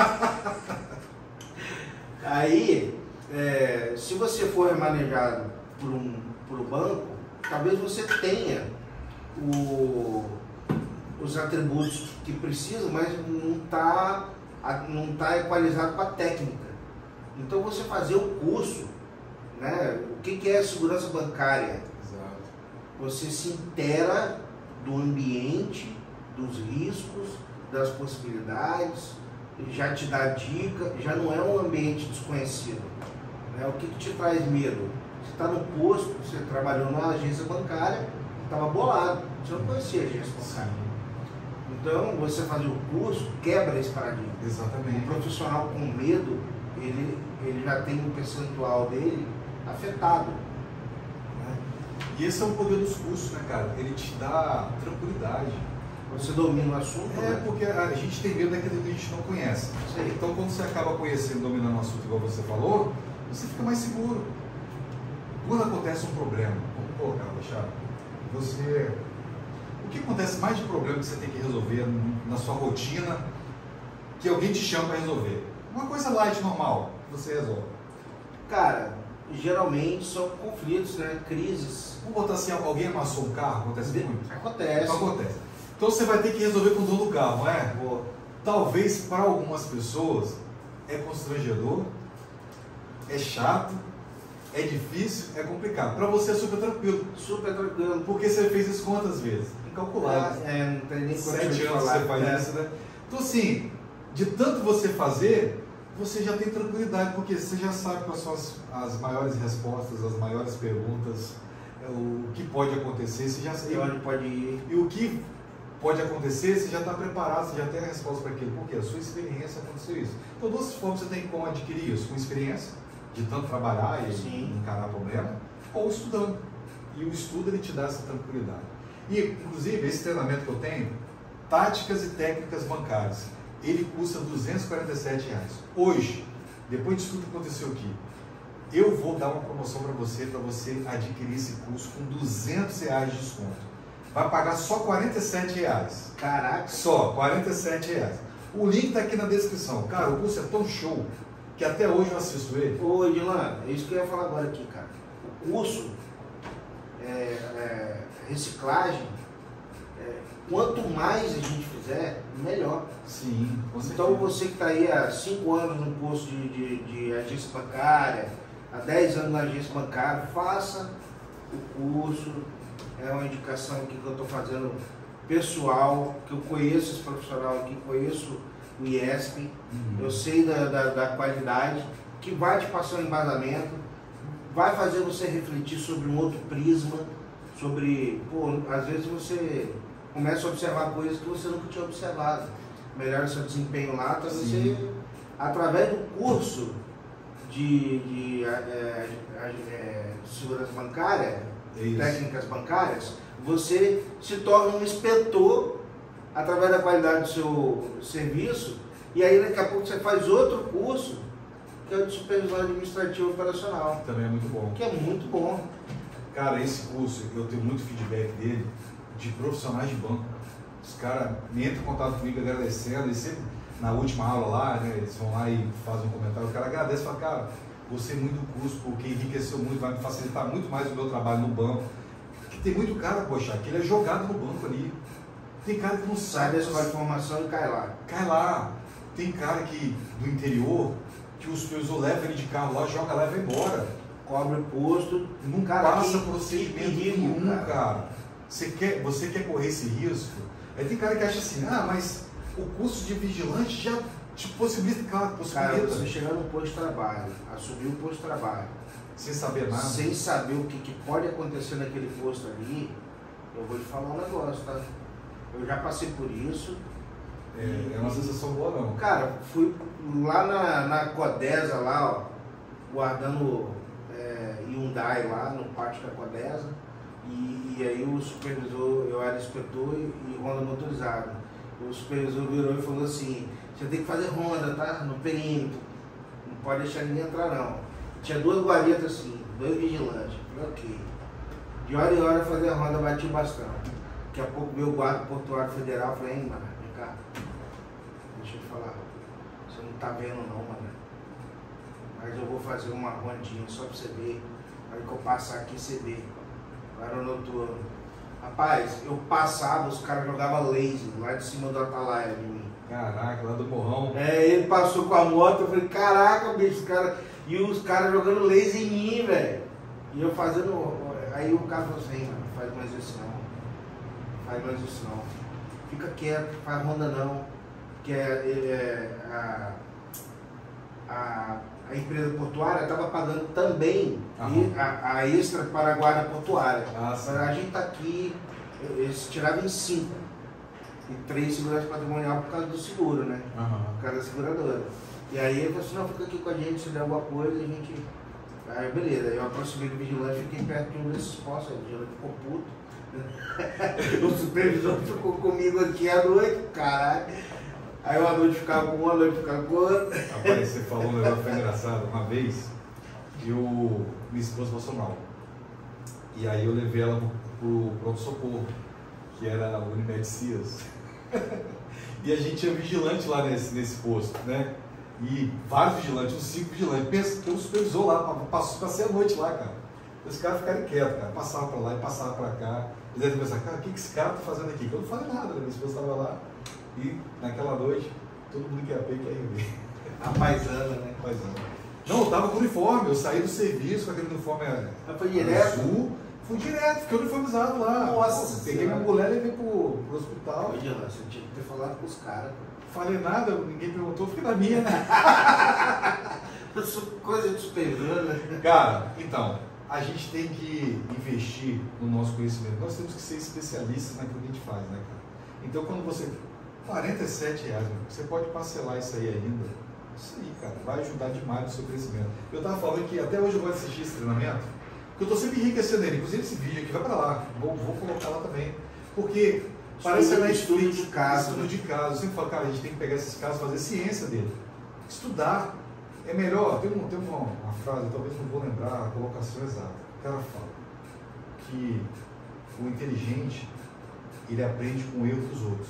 Aí, é, se você for remanejado por um, por um banco, talvez você tenha o, os atributos que precisa, mas não está não tá equalizado com a técnica. Então você fazer o curso, né, o que, que é segurança bancária? Exato. Você se inteira do ambiente, dos riscos, das possibilidades, já te dá dica, já não é um ambiente desconhecido. Né? O que, que te traz medo? Você está no posto, você trabalhou numa agência bancária, estava bolado, você não conhecia a agência bancária. Então, você fazer o curso quebra esse paradigma. Exatamente. O profissional com medo, ele, ele já tem um percentual dele afetado. Né? E esse é o poder dos cursos, né, cara? Ele te dá tranquilidade. Você domina o assunto, É, né? porque a gente tem medo daquilo que a gente não conhece. Sim. Então, quando você acaba conhecendo, dominando o assunto, igual você falou, você fica mais seguro. Quando acontece um problema, vamos colocar, deixar, você... O que acontece mais de problema que você tem que resolver na sua rotina, que alguém te chama para resolver? Uma coisa light, normal, que você resolve. Cara, geralmente são conflitos, né? Crises. Vamos botar assim, alguém amassou um carro, acontece muito? Acontece. Não acontece. Então você vai ter que resolver com o dono do carro, não é? Boa. Talvez para algumas pessoas é constrangedor, é chato, é difícil, é complicado. Para você é super tranquilo. Super tranquilo. Porque você fez isso quantas vezes? Incalculável. É, é, não tem nem Sete anos de que você faz é. isso, né? Então assim, de tanto você fazer, você já tem tranquilidade, porque você já sabe quais são as, as maiores respostas, as maiores perguntas, é, o que pode acontecer, você já sabe. E onde pode ir. E o que pode acontecer, você já está preparado, você já tem a resposta para aquilo, porque a sua experiência aconteceu isso. Então, duas formas você tem como adquirir isso, com experiência, de tanto trabalhar e Sim. encarar problema, ou estudando. E o estudo, ele te dá essa tranquilidade. E, inclusive, esse treinamento que eu tenho, Táticas e Técnicas Bancárias, ele custa duzentos e quarenta e sete reais. Hoje, depois disso tudo que aconteceu aqui, eu vou dar uma promoção para você, para você adquirir esse curso com duzentos reais de desconto. Vai pagar só quarenta e sete reais. Caraca. Só quarenta e sete reais. O link está aqui na descrição. Cara, o curso é tão show que até hoje eu assisto ele. Ô, Edilano, é isso que eu ia falar agora aqui, cara. O curso, é, é, reciclagem, é, quanto mais a gente fizer, melhor. Sim, com certeza. Então, você que está aí há cinco anos no curso de, de, de agência bancária, há dez anos na agência bancária, faça o curso. É uma indicação aqui que eu estou fazendo pessoal, que eu conheço esse profissional aqui, conheço o I E S P, uhum. Eu sei da, da, da qualidade, que vai te passar um embasamento, vai fazer você refletir sobre um outro prisma, sobre, pô, às vezes você começa a observar coisas que você nunca tinha observado, melhora o seu desempenho lá, então você, através do curso de, de é, é, segurança bancária, Isso. técnicas bancárias, você se torna um inspetor através da qualidade do seu serviço, e aí daqui a pouco você faz outro curso, que é o de supervisão administrativo operacional. Também é muito bom. Que é muito bom. Cara, esse curso, eu tenho muito feedback dele, de profissionais de banco. Os caras entram em contato comigo agradecendo, e sempre na última aula lá, né, eles vão lá e fazem um comentário, o cara agradece e fala, cara, gostei muito do curso, porque enriqueceu muito, vai me facilitar muito mais o meu trabalho no banco. Porque tem muito cara, poxa, que ele é jogado no banco ali. Tem cara que não Sai sabe. da escola de formação e cai lá. Cai lá. Tem cara que do interior que o supervisor leva ele de carro lá, joga lá e vai embora. Cobre o posto. Não cara, passa que, procedimento que perigo, nenhum, cara. cara. Você quer, você quer correr esse risco? Aí tem cara que acha assim, ah, mas o curso de vigilante já te possibilita, cara, possibilita. Cara, você chegar no posto de trabalho, assumir o posto de trabalho, sem saber nada. Sem saber o que, que pode acontecer naquele posto ali, eu vou te falar um negócio, tá? Eu já passei por isso. É, é uma sensação boa não. Cara, fui lá na, na Codesa, lá, ó, guardando é, Hyundai lá no pátio da Codesa. E, e aí o supervisor, eu era inspetor e, e ronda motorizada. O supervisor virou e falou assim, você tem que fazer ronda, tá? No perímetro. Não pode deixar ninguém entrar não. Tinha duas guaretas assim, dois vigilantes. Falei, ok. De hora em hora fazer a ronda, bati o bastão. Daqui a pouco veio o guarda portuário federal, falei, hein, mano, vem cá. Deixa eu te falar. Você não tá vendo não, mano. Mas eu vou fazer uma rondinha só pra você ver. Aí que eu passar aqui, você vê. Era noturno. Rapaz, eu passava, os caras jogavam laser lá de cima do Atalaia de mim. Caraca, lá do morrão. É, ele passou com a moto, eu falei, caraca, bicho, os caras. E os caras jogando laser em mim, velho. E eu fazendo. Aí o cara falou assim, mano, não faz mais isso não. Não faz mais isso não. Fica quieto, não faz ronda não. Que é, é a, a, a empresa portuária estava pagando também e a, a extra para a guarda portuária. Ah, a gente tá aqui, eles tiravam em cinco. E três segurança patrimonial por causa do seguro, né? Uhum. Por causa da seguradora. E aí ele falou assim, não, fica aqui com a gente, se der alguma coisa, a gente. Aí beleza, eu aproximei do vigilante, fiquei perto de um desses postos, o vigilante ficou puto. O supervisor ficou comigo aqui à noite, caralho. Aí uma noite ficava com um, uma noite ficava com outro. Rapaz, você falou um negócio foi engraçado. Uma vez, eu, minha esposa passou mal. E aí eu levei ela pro, pro pronto-socorro, que era o Unimed Cias. E a gente tinha vigilante lá nesse, nesse posto, né? E vários vigilantes, uns cinco vigilantes. Pensa, tem um supervisor lá, passou, passei a noite lá, cara. Os caras ficaram quietos, cara. Passavam pra lá e passavam pra cá. Eles devem pensar, cara, o que, que esse cara tá fazendo aqui? Eu não falei nada, né? Minha esposa estava lá. E naquela noite, todo mundo que ia ver, quer ver. A paisana, né? A paisana. Não, eu tava com uniforme, eu saí do serviço com aquele uniforme foi direto? azul. Fui direto, fiquei uniformizado lá. Nossa, peguei minha mulher e levei pro, pro hospital. Ô, Jean, você tinha que ter falado com os caras. Falei nada, ninguém perguntou, fiquei na minha, né? Coisa de supervisor, né? Cara, então, a gente tem que investir no nosso conhecimento. Nós temos que ser especialistas naquilo que a gente faz, né, cara? Então, quando você... quarenta e sete reais, você pode parcelar isso aí ainda. Isso aí, cara, vai ajudar demais no seu crescimento. Eu tava falando que até hoje eu vou assistir esse treinamento, porque eu tô sempre enriquecendo ele. Inclusive esse vídeo aqui vai para lá, vou, vou colocar lá também. Porque parece que é estudo de caso. Estudo de caso. Eu sempre falo, cara, a gente tem que pegar esses casos e fazer ciência dele. Estudar é melhor. Tem, um, tem uma, uma frase, talvez não vou lembrar a colocação exata. O cara fala que o inteligente, ele aprende com o erro dos outros.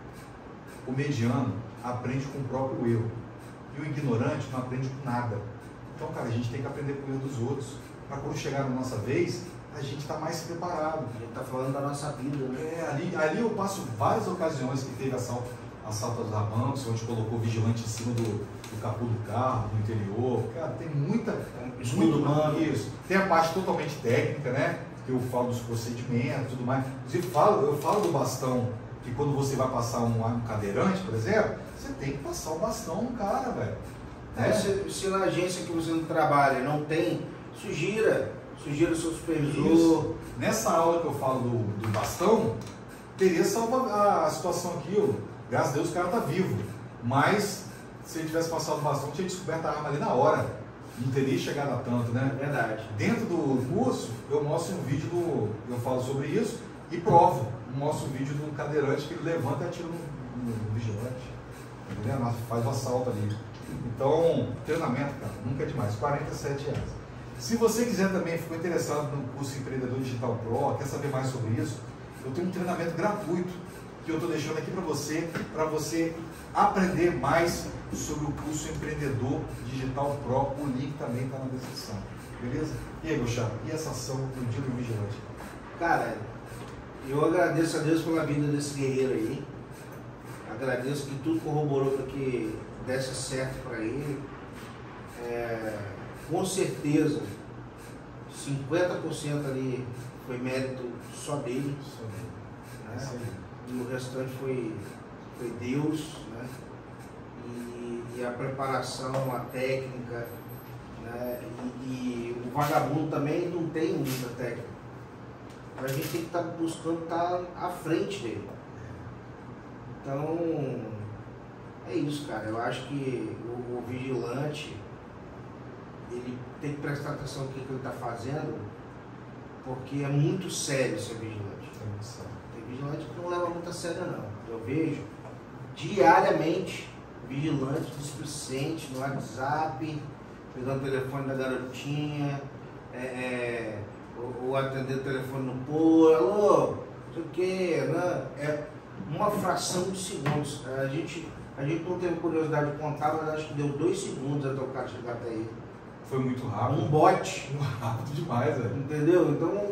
O mediano aprende com o próprio erro. E o ignorante não aprende com nada. Então, cara, a gente tem que aprender com o erro dos outros. Para quando chegar na nossa vez, a gente está mais preparado. A gente está falando da nossa vida, né? É, ali, ali eu passo várias ocasiões que teve assalto, assalto aos bancos, onde colocou vigilante em cima do, do capô do carro, no interior. Cara, tem muita... Escudo humano. Isso. Tem a parte totalmente técnica, né? Que eu falo dos procedimentos e tudo mais. Inclusive, falo, eu falo do bastão, que quando você vai passar um, um cadeirante, por exemplo, você tem que passar o bastão no cara, velho. É, né? se, se na agência que você não trabalha não tem, sugira. Sugira o seu supervisor. Isso. Nessa aula que eu falo do, do bastão, teria salvo a, a situação aqui. Eu, graças a Deus o cara tá vivo. Mas se ele tivesse passado o bastão, tinha descoberto a arma ali na hora. Não teria chegado a tanto, né? É verdade. Dentro do curso, eu mostro um vídeo do. Eu falo sobre isso e provo. Mostro um vídeo do cadeirante que ele levanta e atira no, no, no vigilante. Entendeu? Faz o assalto ali. Então, treinamento, cara, nunca é demais. quarenta e sete reais. Se você quiser também, ficou interessado no curso Empreendedor Digital Pro, quer saber mais sobre isso, eu tenho um treinamento gratuito que eu estou deixando aqui para você, para você aprender mais sobre o curso Empreendedor Digital Pro. O link também está na descrição. Beleza? E aí, Gostavo, e essa ação do Dia do Vigilante? Cara, eu agradeço a Deus pela vida desse guerreiro aí. Agradeço que tudo corroborou para que desse certo para ele. É, com certeza, cinquenta por cento ali foi mérito só dele. Só dele. Né? E o restante foi, foi Deus, né? E, e a preparação, a técnica, né? E, e o vagabundo também não tem muita técnica. A gente tem que estar buscando estar à frente dele. Então, é isso, cara. Eu acho que o, o vigilante, ele tem que prestar atenção no que, que ele está fazendo, porque é muito sério ser vigilante. É muito sério. Tem vigilante que não leva muito a sério, não. Eu vejo diariamente vigilante displicente no WhatsApp, pegando o telefone da garotinha, é, é, ou, ou atender o telefone no pô, alô, não sei o que, né? É uma fração de segundos. A gente, a gente não teve curiosidade de contar, mas acho que deu dois segundos até o cara chegar até aí. Foi muito rápido. Um bote. Rápido demais, velho. Entendeu? Então,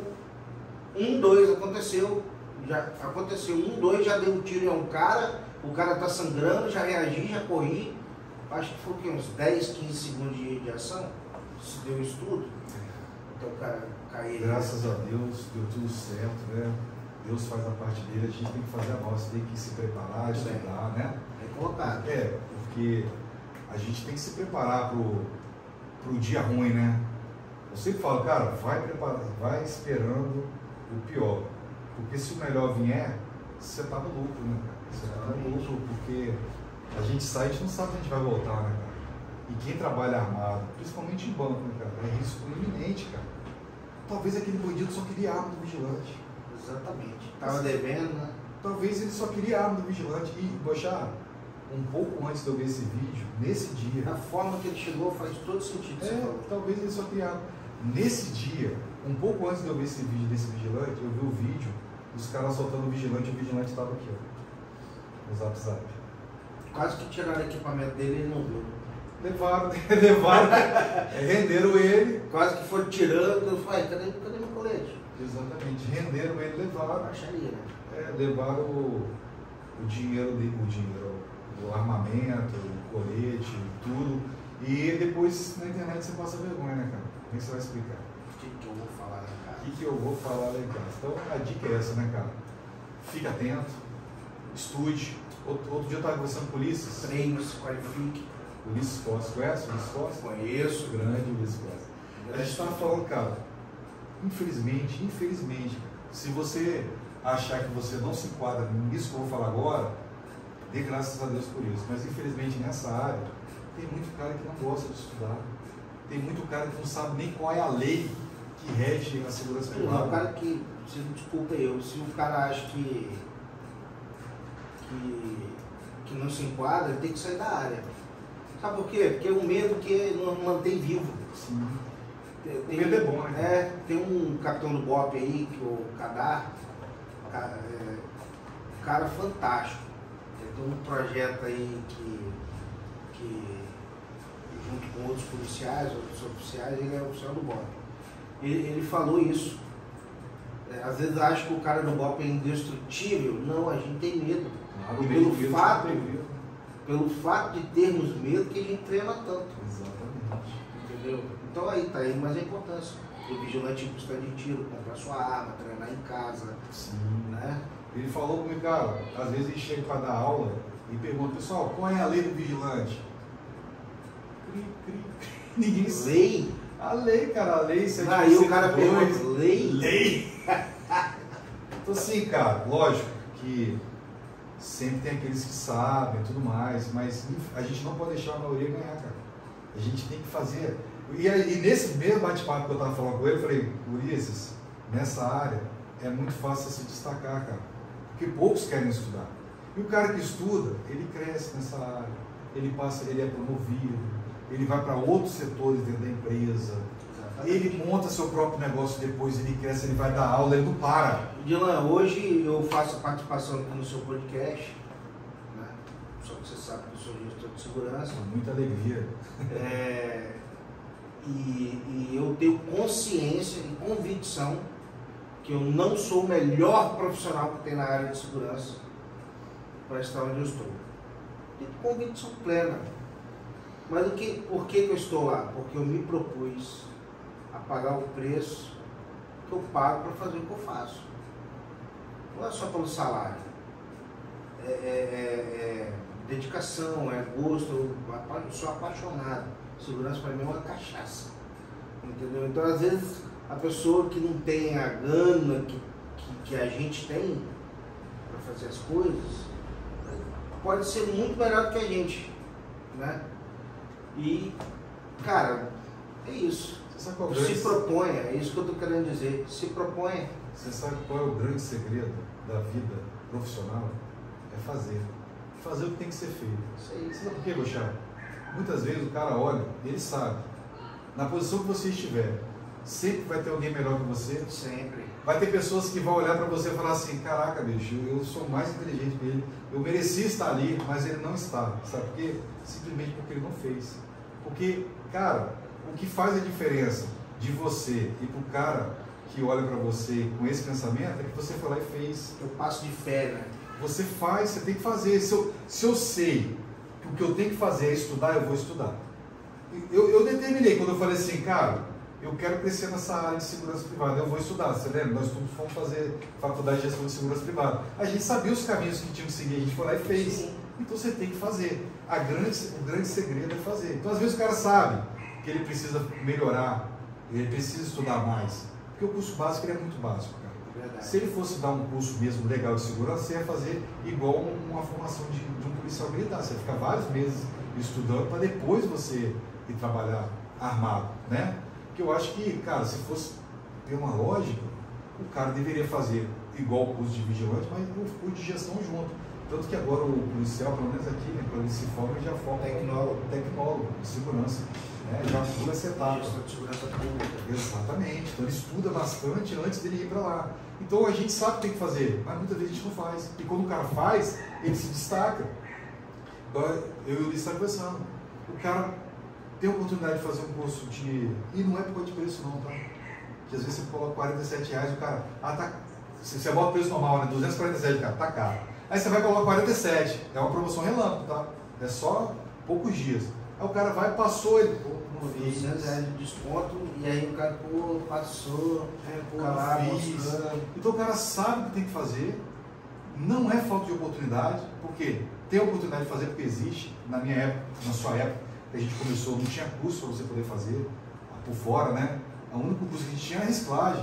um, dois aconteceu, já aconteceu, um, dois já deu um tiro em um cara, o cara tá sangrando, já reagi, já corri. Acho que foi o quê? Uns dez, quinze segundos de, de ação, se deu isso tudo. Então o cara caiu. Graças a Deus, deu tudo certo, né? Deus faz a parte dele, a gente tem que fazer a nossa, tem que se preparar, estudar, né? É colocado. É, porque a gente tem que se preparar pro, pro dia ruim, né? Eu sempre falo, cara, vai preparar, vai esperando o pior. Porque se o melhor vier, você tá no lucro, né, cara? Você tá no lucro, porque a gente sai, a gente não sabe onde a gente vai voltar, né, cara? E quem trabalha armado, principalmente em banco, né, cara? É risco iminente, cara. Talvez aquele bandido só queria arma do vigilante. Exatamente. Tava devendo, né? Talvez ele só queria arma do vigilante. E, poxa, um pouco antes de eu ver esse vídeo, nesse dia... A forma que ele chegou faz todo sentido. É, talvez ele só queria arma. Nesse dia, um pouco antes de eu ver esse vídeo desse vigilante, eu vi o vídeo dos caras soltando o vigilante e o vigilante estava aqui, ó. No zap zap. Quase que tiraram o equipamento dele e ele não viu. Levaram, levaram, renderam ele. Quase que foram tirando, eu falei, cadê, cadê meu colete? Exatamente, renderam ele, levaram. Baixaria, né? É, levaram o, o dinheiro dele, o dinheiro, o armamento, o colete, tudo. E depois na internet você passa vergonha, né, cara? Como é que você vai explicar? O que, que eu vou falar lá em casa? O que, que eu vou falar lá em casa? Então a dica é essa, né, cara? Fique atento, estude. Outro, outro dia eu estava conversando com o Ulisses. Treino, se qualifique. Ulisses Costa, conhece o Ulisses Costa? Conheço. Grande Ulisses Costa. A gente estava falando, cara, infelizmente, infelizmente, se você achar que você não se enquadra nisso que eu vou falar agora, dê graças a Deus por isso. Mas infelizmente nessa área, tem muito cara que não gosta de estudar. Tem muito cara que não sabe nem qual é a lei que rege a segurança privada. O cara que, se desculpa eu, se o cara acha que, que, que não se enquadra, ele tem que sair da área. Sabe por quê? Porque o medo que nos mantém vivo. Sim. Tem, o medo é bom, né? É, tem um capitão do B O P aí, que o Cadar, cara, é, cara fantástico. Ele tem um projeto aí que, que junto com outros policiais, outros oficiais, ele é oficial do B O P. Ele, ele falou isso. É, às vezes acha que o cara do B O P é indestrutível. Não, a gente tem medo. Ah, e medo, pelo medo, fato, medo. pelo fato de termos medo que a gente treina tanto. Exatamente. Entendeu? Então aí tá aí mais a importância. O vigilante ir buscar de tiro, comprar sua arma, treinar em casa. Sim. Né? Ele falou comigo, cara, às vezes ele chega para dar aula e pergunta, pessoal, qual é a lei do vigilante? Cri, cri, cri. Ninguém sabe. Lei? A lei, cara, a lei. Aí o cara pergunta, lei? Lei. Então assim, cara, lógico que sempre tem aqueles que sabem e tudo mais, mas a gente não pode deixar a maioria ganhar, cara. A gente tem que fazer. E, e nesse mesmo bate-papo que eu estava falando com ele, eu falei, Ulisses, nessa área é muito fácil se destacar, cara. Porque poucos querem estudar. E o cara que estuda, ele cresce nessa área, ele passa, ele é promovido, ele vai para outros setores dentro da empresa, exatamente. Ele monta seu próprio negócio depois, ele cresce, ele vai dar aula, ele não para. Dylan, hoje eu faço participação aqui no seu podcast, né? Só que você sabe que eu sou gestor de segurança. Com muita alegria. É, e, e eu tenho consciência e convicção que eu não sou o melhor profissional que tem na área de segurança para estar onde eu estou. Tenho convicção plena. Mas o que, por que, que eu estou lá? Porque eu me propus a pagar o preço que eu pago para fazer o que eu faço. Não é só pelo salário. É, é, é, é dedicação, é gosto, eu, eu sou apaixonado. Segurança para mim é uma cachaça. Entendeu? Então, às vezes, a pessoa que não tem a gana que, que, que a gente tem para fazer as coisas, pode ser muito melhor do que a gente, né? E, cara, é isso. Você sabe qual é o Se grande... proponha, é isso que eu estou querendo dizer. Se proponha. Você sabe qual é o grande segredo da vida profissional? É fazer. Fazer o que tem que ser feito. Isso aí. Você sabe por quê, Gostavo? Muitas vezes o cara olha e ele sabe. Na posição que você estiver, sempre vai ter alguém melhor que você. Sempre. Vai ter pessoas que vão olhar para você e falar assim, caraca, bicho, eu sou mais inteligente que ele. Eu merecia estar ali, mas ele não está. Sabe por quê? Simplesmente porque ele não fez. Porque, cara, o que faz a diferença de você e pro cara que olha para você com esse pensamento é que você foi lá e fez. Eu passo de fé, né? Você faz, você tem que fazer. Se eu, se eu sei que o que eu tenho que fazer é estudar, eu vou estudar. Eu, eu determinei, quando eu falei assim, cara, eu quero crescer nessa área de segurança privada, eu vou estudar. Você lembra? Nós todos fomos fazer faculdade de gestão de segurança privada. A gente sabia os caminhos que tinha que seguir, a gente foi lá e fez. Sim. Então você tem que fazer. A grande, o grande segredo é fazer. Então às vezes o cara sabe que ele precisa melhorar, ele precisa estudar mais. Porque o curso básico ele é muito básico, cara. Verdade. Se ele fosse dar um curso mesmo legal de segurança, você ia fazer igual uma formação de, de um policial militar. Você ia ficar vários meses estudando para depois você ir trabalhar armado, né? Que eu acho que, cara, se fosse ter uma lógica, o cara deveria fazer igual o curso de vigilante, mas o curso de gestão junto. Tanto que agora o policial, pelo menos aqui, né, quando ele se forma, ele já forma tecnólogo, tecnólogo de segurança. Né, já pula essa etapa. Gestão de segurança pública. Exatamente. Então ele estuda bastante antes dele ir para lá. Então a gente sabe o que tem que fazer, mas muitas vezes a gente não faz. E quando o cara faz, ele se destaca. Então, eu e o Luiz estamos conversando. O cara tem a oportunidade de fazer um curso de... E não é por conta de preço não, tá? Que às vezes você coloca quarenta e sete reais, o cara... Ah, tá... Você bota o preço normal, né? duzentos e quarenta e sete, cara, tá caro. Aí você vai colocar quarenta e sete. É uma promoção relâmpago, tá? É só poucos dias. Aí o cara vai, passou, ele... Pô, não fiz. duzentos reais de desconto, e aí o cara, pô, passou, é, pô, fica lá fiz. mostrando. Então o cara sabe o que tem que fazer. Não é falta de oportunidade, porque tem oportunidade de fazer porque existe. Na minha época, na sua época, a gente começou, não tinha curso para você poder fazer por fora, né? O único curso que a gente tinha era reciclagem.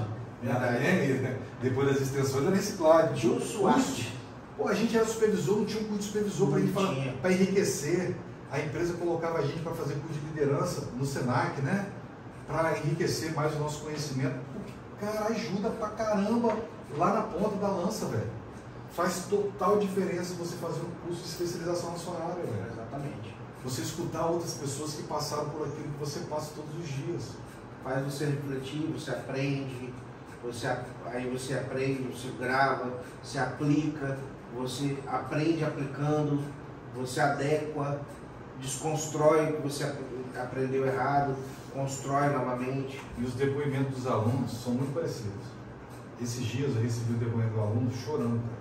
Né? Depois das extensões era reciclagem. Tinha um SWAT. Pô, a gente era supervisor, não tinha um curso de supervisor para enriquecer. A empresa colocava a gente para fazer curso de liderança no Senac, né? Para enriquecer mais o nosso conhecimento. Porque, cara, ajuda pra caramba lá na ponta da lança, velho. Faz total diferença você fazer um curso de especialização na sua área, velho. Exatamente. Você escutar outras pessoas que passaram por aquilo que você passa todos os dias. Faz você refletir, você aprende, você, aí você aprende, você grava, você aplica, você aprende aplicando, você adequa, desconstrói o que você aprendeu errado, constrói novamente. E os depoimentos dos alunos são muito parecidos. Esses dias eu recebi o depoimento do aluno chorando, cara.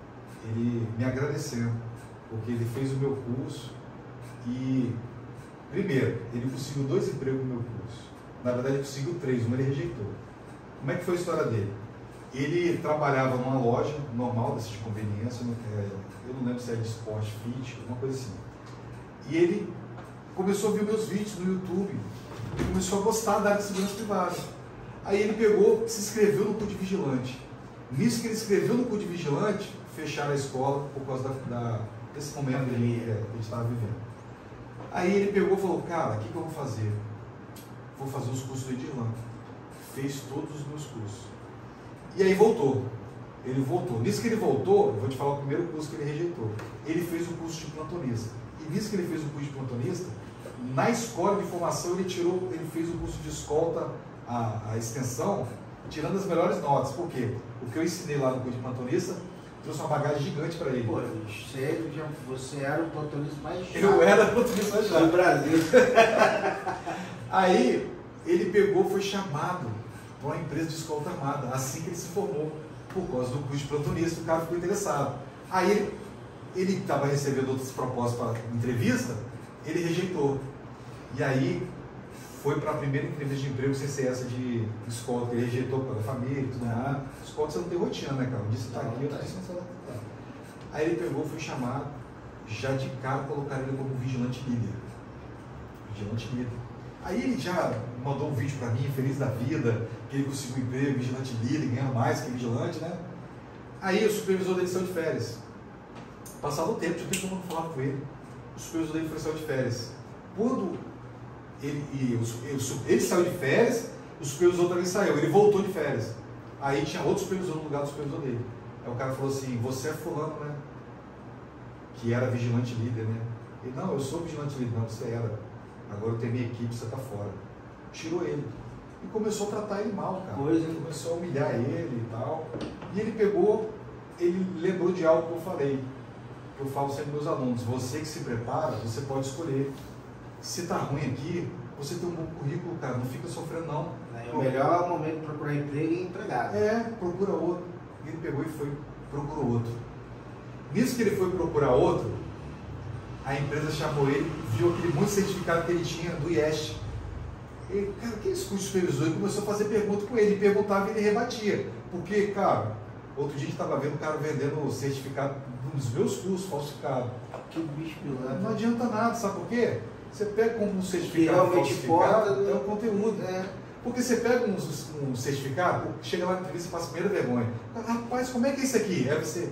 Ele me agradecendo, porque ele fez o meu curso e, primeiro, ele conseguiu dois empregos no meu curso. Na verdade, ele conseguiu três, um ele rejeitou. Como é que foi a história dele? Ele trabalhava numa loja normal, dessas de conveniência, eu não lembro se é de esporte, fit, alguma coisa assim. E ele começou a ver meus vídeos no YouTube, e começou a gostar da área de segurança privada. Aí ele pegou, se inscreveu no curso de vigilante. Nisso que ele escreveu no curso de vigilante, fecharam a escola por causa da, da, desse momento que ele é, estava vivendo. Aí ele pegou e falou, cara, o que, que eu vou fazer? Vou fazer os cursos do Edirlan. Fez todos os meus cursos. E aí voltou. Ele voltou. Nisso que ele voltou, eu vou te falar o primeiro curso que ele rejeitou. Ele fez o curso de plantonista. E nisso que ele fez o curso de plantonista, na escola de formação ele tirou, ele fez o curso de escolta, a, a extensão, tirando as melhores notas. Por quê? O que eu ensinei lá no curso de plantonista trouxe uma bagagem gigante para ele. Pô, sério, já, você era o plantonista mais chato. Eu era o plantonista mais chato do Brasil. Aí ele pegou, foi chamado para uma empresa de escolta armada, assim que ele se formou, por causa do curso de plantonista, o cara ficou interessado. Aí ele estava recebendo outras propostas para entrevista, ele rejeitou. E aí foi para a primeira entrevista de emprego sem ser essa de escolta, ele rejeitou pela família e tudo mais. Escolta você não tem rotina, né, cara? Um dia você está aqui, outro dia você não está. Aí ele pegou, foi chamado, já de cara colocaram ele como vigilante líder. Vigilante líder. Aí ele já mandou um vídeo para mim, feliz da vida, que ele conseguiu um emprego, vigilante líder, ganha mais que vigilante, né? Aí o supervisor dele saiu de férias. Passava o tempo, já tem como falar com ele. O supervisor dele foi sair de férias. Quando ele, ele, ele, ele saiu de férias, o supervisor também saiu, ele voltou de férias. Aí tinha outro supervisor no lugar do supervisor dele. Aí o cara falou assim, você é fulano, né? Que era vigilante líder, né? Ele, não, eu sou vigilante líder, não, você era. Agora eu tenho minha equipe, você tá fora. Tirou ele. E começou a tratar ele mal, cara. Coisa. Começou a humilhar ele e tal. E ele pegou, ele lembrou de algo que eu falei. Que eu falo sempre aos meus alunos. Você que se prepara, você pode escolher. Se tá ruim aqui, você tem um bom currículo, cara. Não fica sofrendo, não. É o melhor momento de procurar emprego e entregar. É, procura outro. E ele pegou e foi, procurou outro. Nisso que ele foi procurar outro, a empresa chamou ele, viu aquele muito certificado que ele tinha do I E S H. Ele, cara, que é esse curso supervisor? Ele começou a fazer pergunta com ele, ele perguntava e ele rebatia. Porque, cara, outro dia a gente estava vendo o cara vendendo o certificado dos meus cursos falsificado. Que bicho pilantra. Não adianta nada, sabe por quê? Você pega como um certificado falsificado, é o conteúdo. É. Porque você pega um, um certificado, chega lá na entrevista e passa a primeira vergonha. Rapaz, como é que é isso aqui? É você.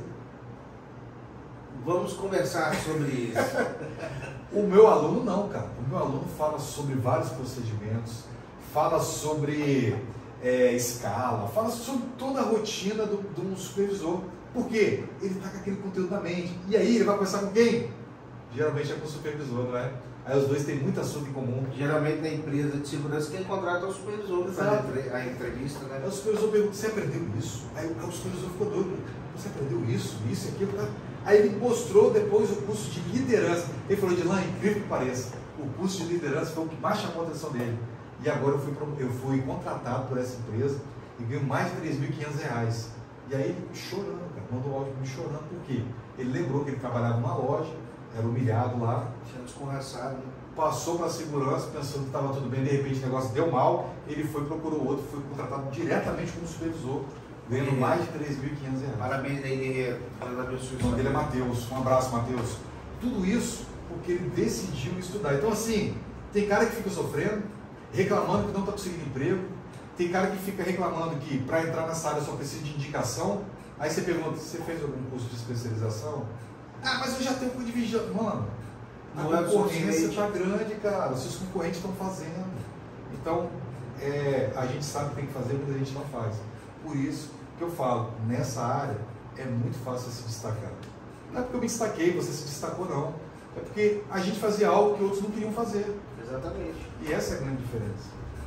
Vamos conversar sobre isso. O meu aluno não, cara. O meu aluno fala sobre vários procedimentos, fala sobre é, escala, fala sobre toda a rotina do, de um supervisor. Por quê? Ele está com aquele conteúdo na mente. E aí ele vai conversar com quem? Geralmente é com o supervisor, não é? Aí os dois têm muito assunto em comum. Geralmente na empresa de segurança quem contrata é o supervisor para fazer a entrevista, né? Aí o supervisor pergunta, você aprendeu isso? Aí o supervisor ficou doido. Você aprendeu isso, isso, aquilo, tá? Aí ele mostrou depois o curso de liderança. Ele falou, de lá, incrível que pareça, o curso de liderança foi o que mais chamou a atenção dele. E agora eu fui, eu fui contratado por essa empresa e ganho mais de três mil e quinhentos reais. E aí ele chorando, cara, mandou áudio me chorando, por quê? Ele lembrou que ele trabalhava numa loja, era humilhado lá. Sendo escorraçado, né? Passou para a segurança, pensando que estava tudo bem, de repente o negócio deu mal, ele foi, procurou outro, foi contratado diretamente como supervisor, ganhando mais de três mil e quinhentos reais. Parabéns aí, Guerreiro. Deus abençoe. O nome dele é Matheus. Um abraço, Matheus. Tudo isso porque ele decidiu estudar. Então, assim, tem cara que fica sofrendo, reclamando que não está conseguindo emprego, tem cara que fica reclamando que para entrar nessa área só precisa de indicação. Aí você pergunta, você fez algum curso de especialização? Ah, mas eu já tenho curso de vigilante. Mano, a Não é concorrência está grande, cara. Os seus concorrentes estão fazendo. Então, é, a gente sabe que tem que fazer, mas a gente não faz. Por isso que eu falo, nessa área é muito fácil se destacar. Não é porque eu me destaquei, você se destacou, não. É porque a gente fazia algo que outros não queriam fazer. Exatamente. E essa é a grande diferença.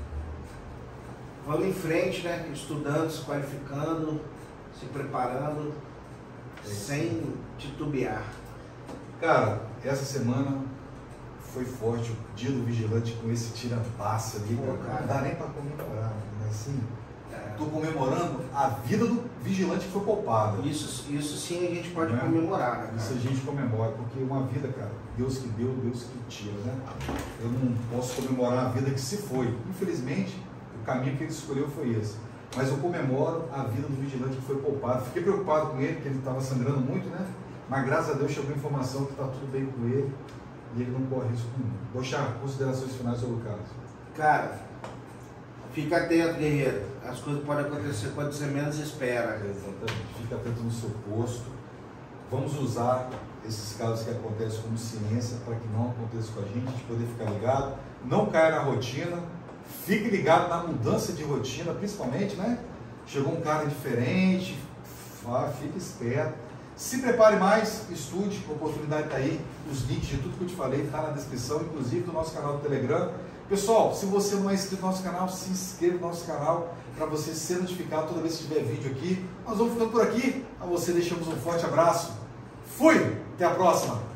Vamos em frente, né? Estudando, se qualificando, se preparando, é sem titubear. Cara, essa semana foi forte, o dia do vigilante com esse tira-passe ali, Pô, cara. cara. Não dá nem para comemorar, né? Assim, estou É. comemorando a vida do vigilante que foi poupada. Isso, isso sim a gente pode Né? comemorar, né, Isso cara? a gente comemora, porque uma vida, cara, Deus que deu, Deus que tira, né? Eu não posso comemorar a vida que se foi. Infelizmente, o caminho que ele escolheu foi esse. Mas eu comemoro a vida do vigilante que foi poupado. Fiquei preocupado com ele, porque ele estava sangrando muito, né? Mas graças a Deus chegou a informação que está tudo bem com ele e ele não corre risco nenhum. Vou deixar considerações finais sobre o caso. Cara, fica atento, guerreiro. As coisas podem acontecer quando você menos espera. Exatamente. Fica atento no seu posto. Vamos usar esses casos que acontecem como ciência para que não aconteça com a gente, a gente poder ficar ligado. Não caia na rotina. Fique ligado na mudança de rotina, principalmente, né? Chegou um cara diferente, fique esperto. Se prepare mais, estude, a oportunidade está aí. Os links de tudo que eu te falei está na descrição, inclusive do nosso canal do Telegram. Pessoal, se você não é inscrito no nosso canal, se inscreva no nosso canal para você ser notificado toda vez que tiver vídeo aqui. Nós vamos ficando por aqui. A você deixamos um forte abraço. Fui! Até a próxima!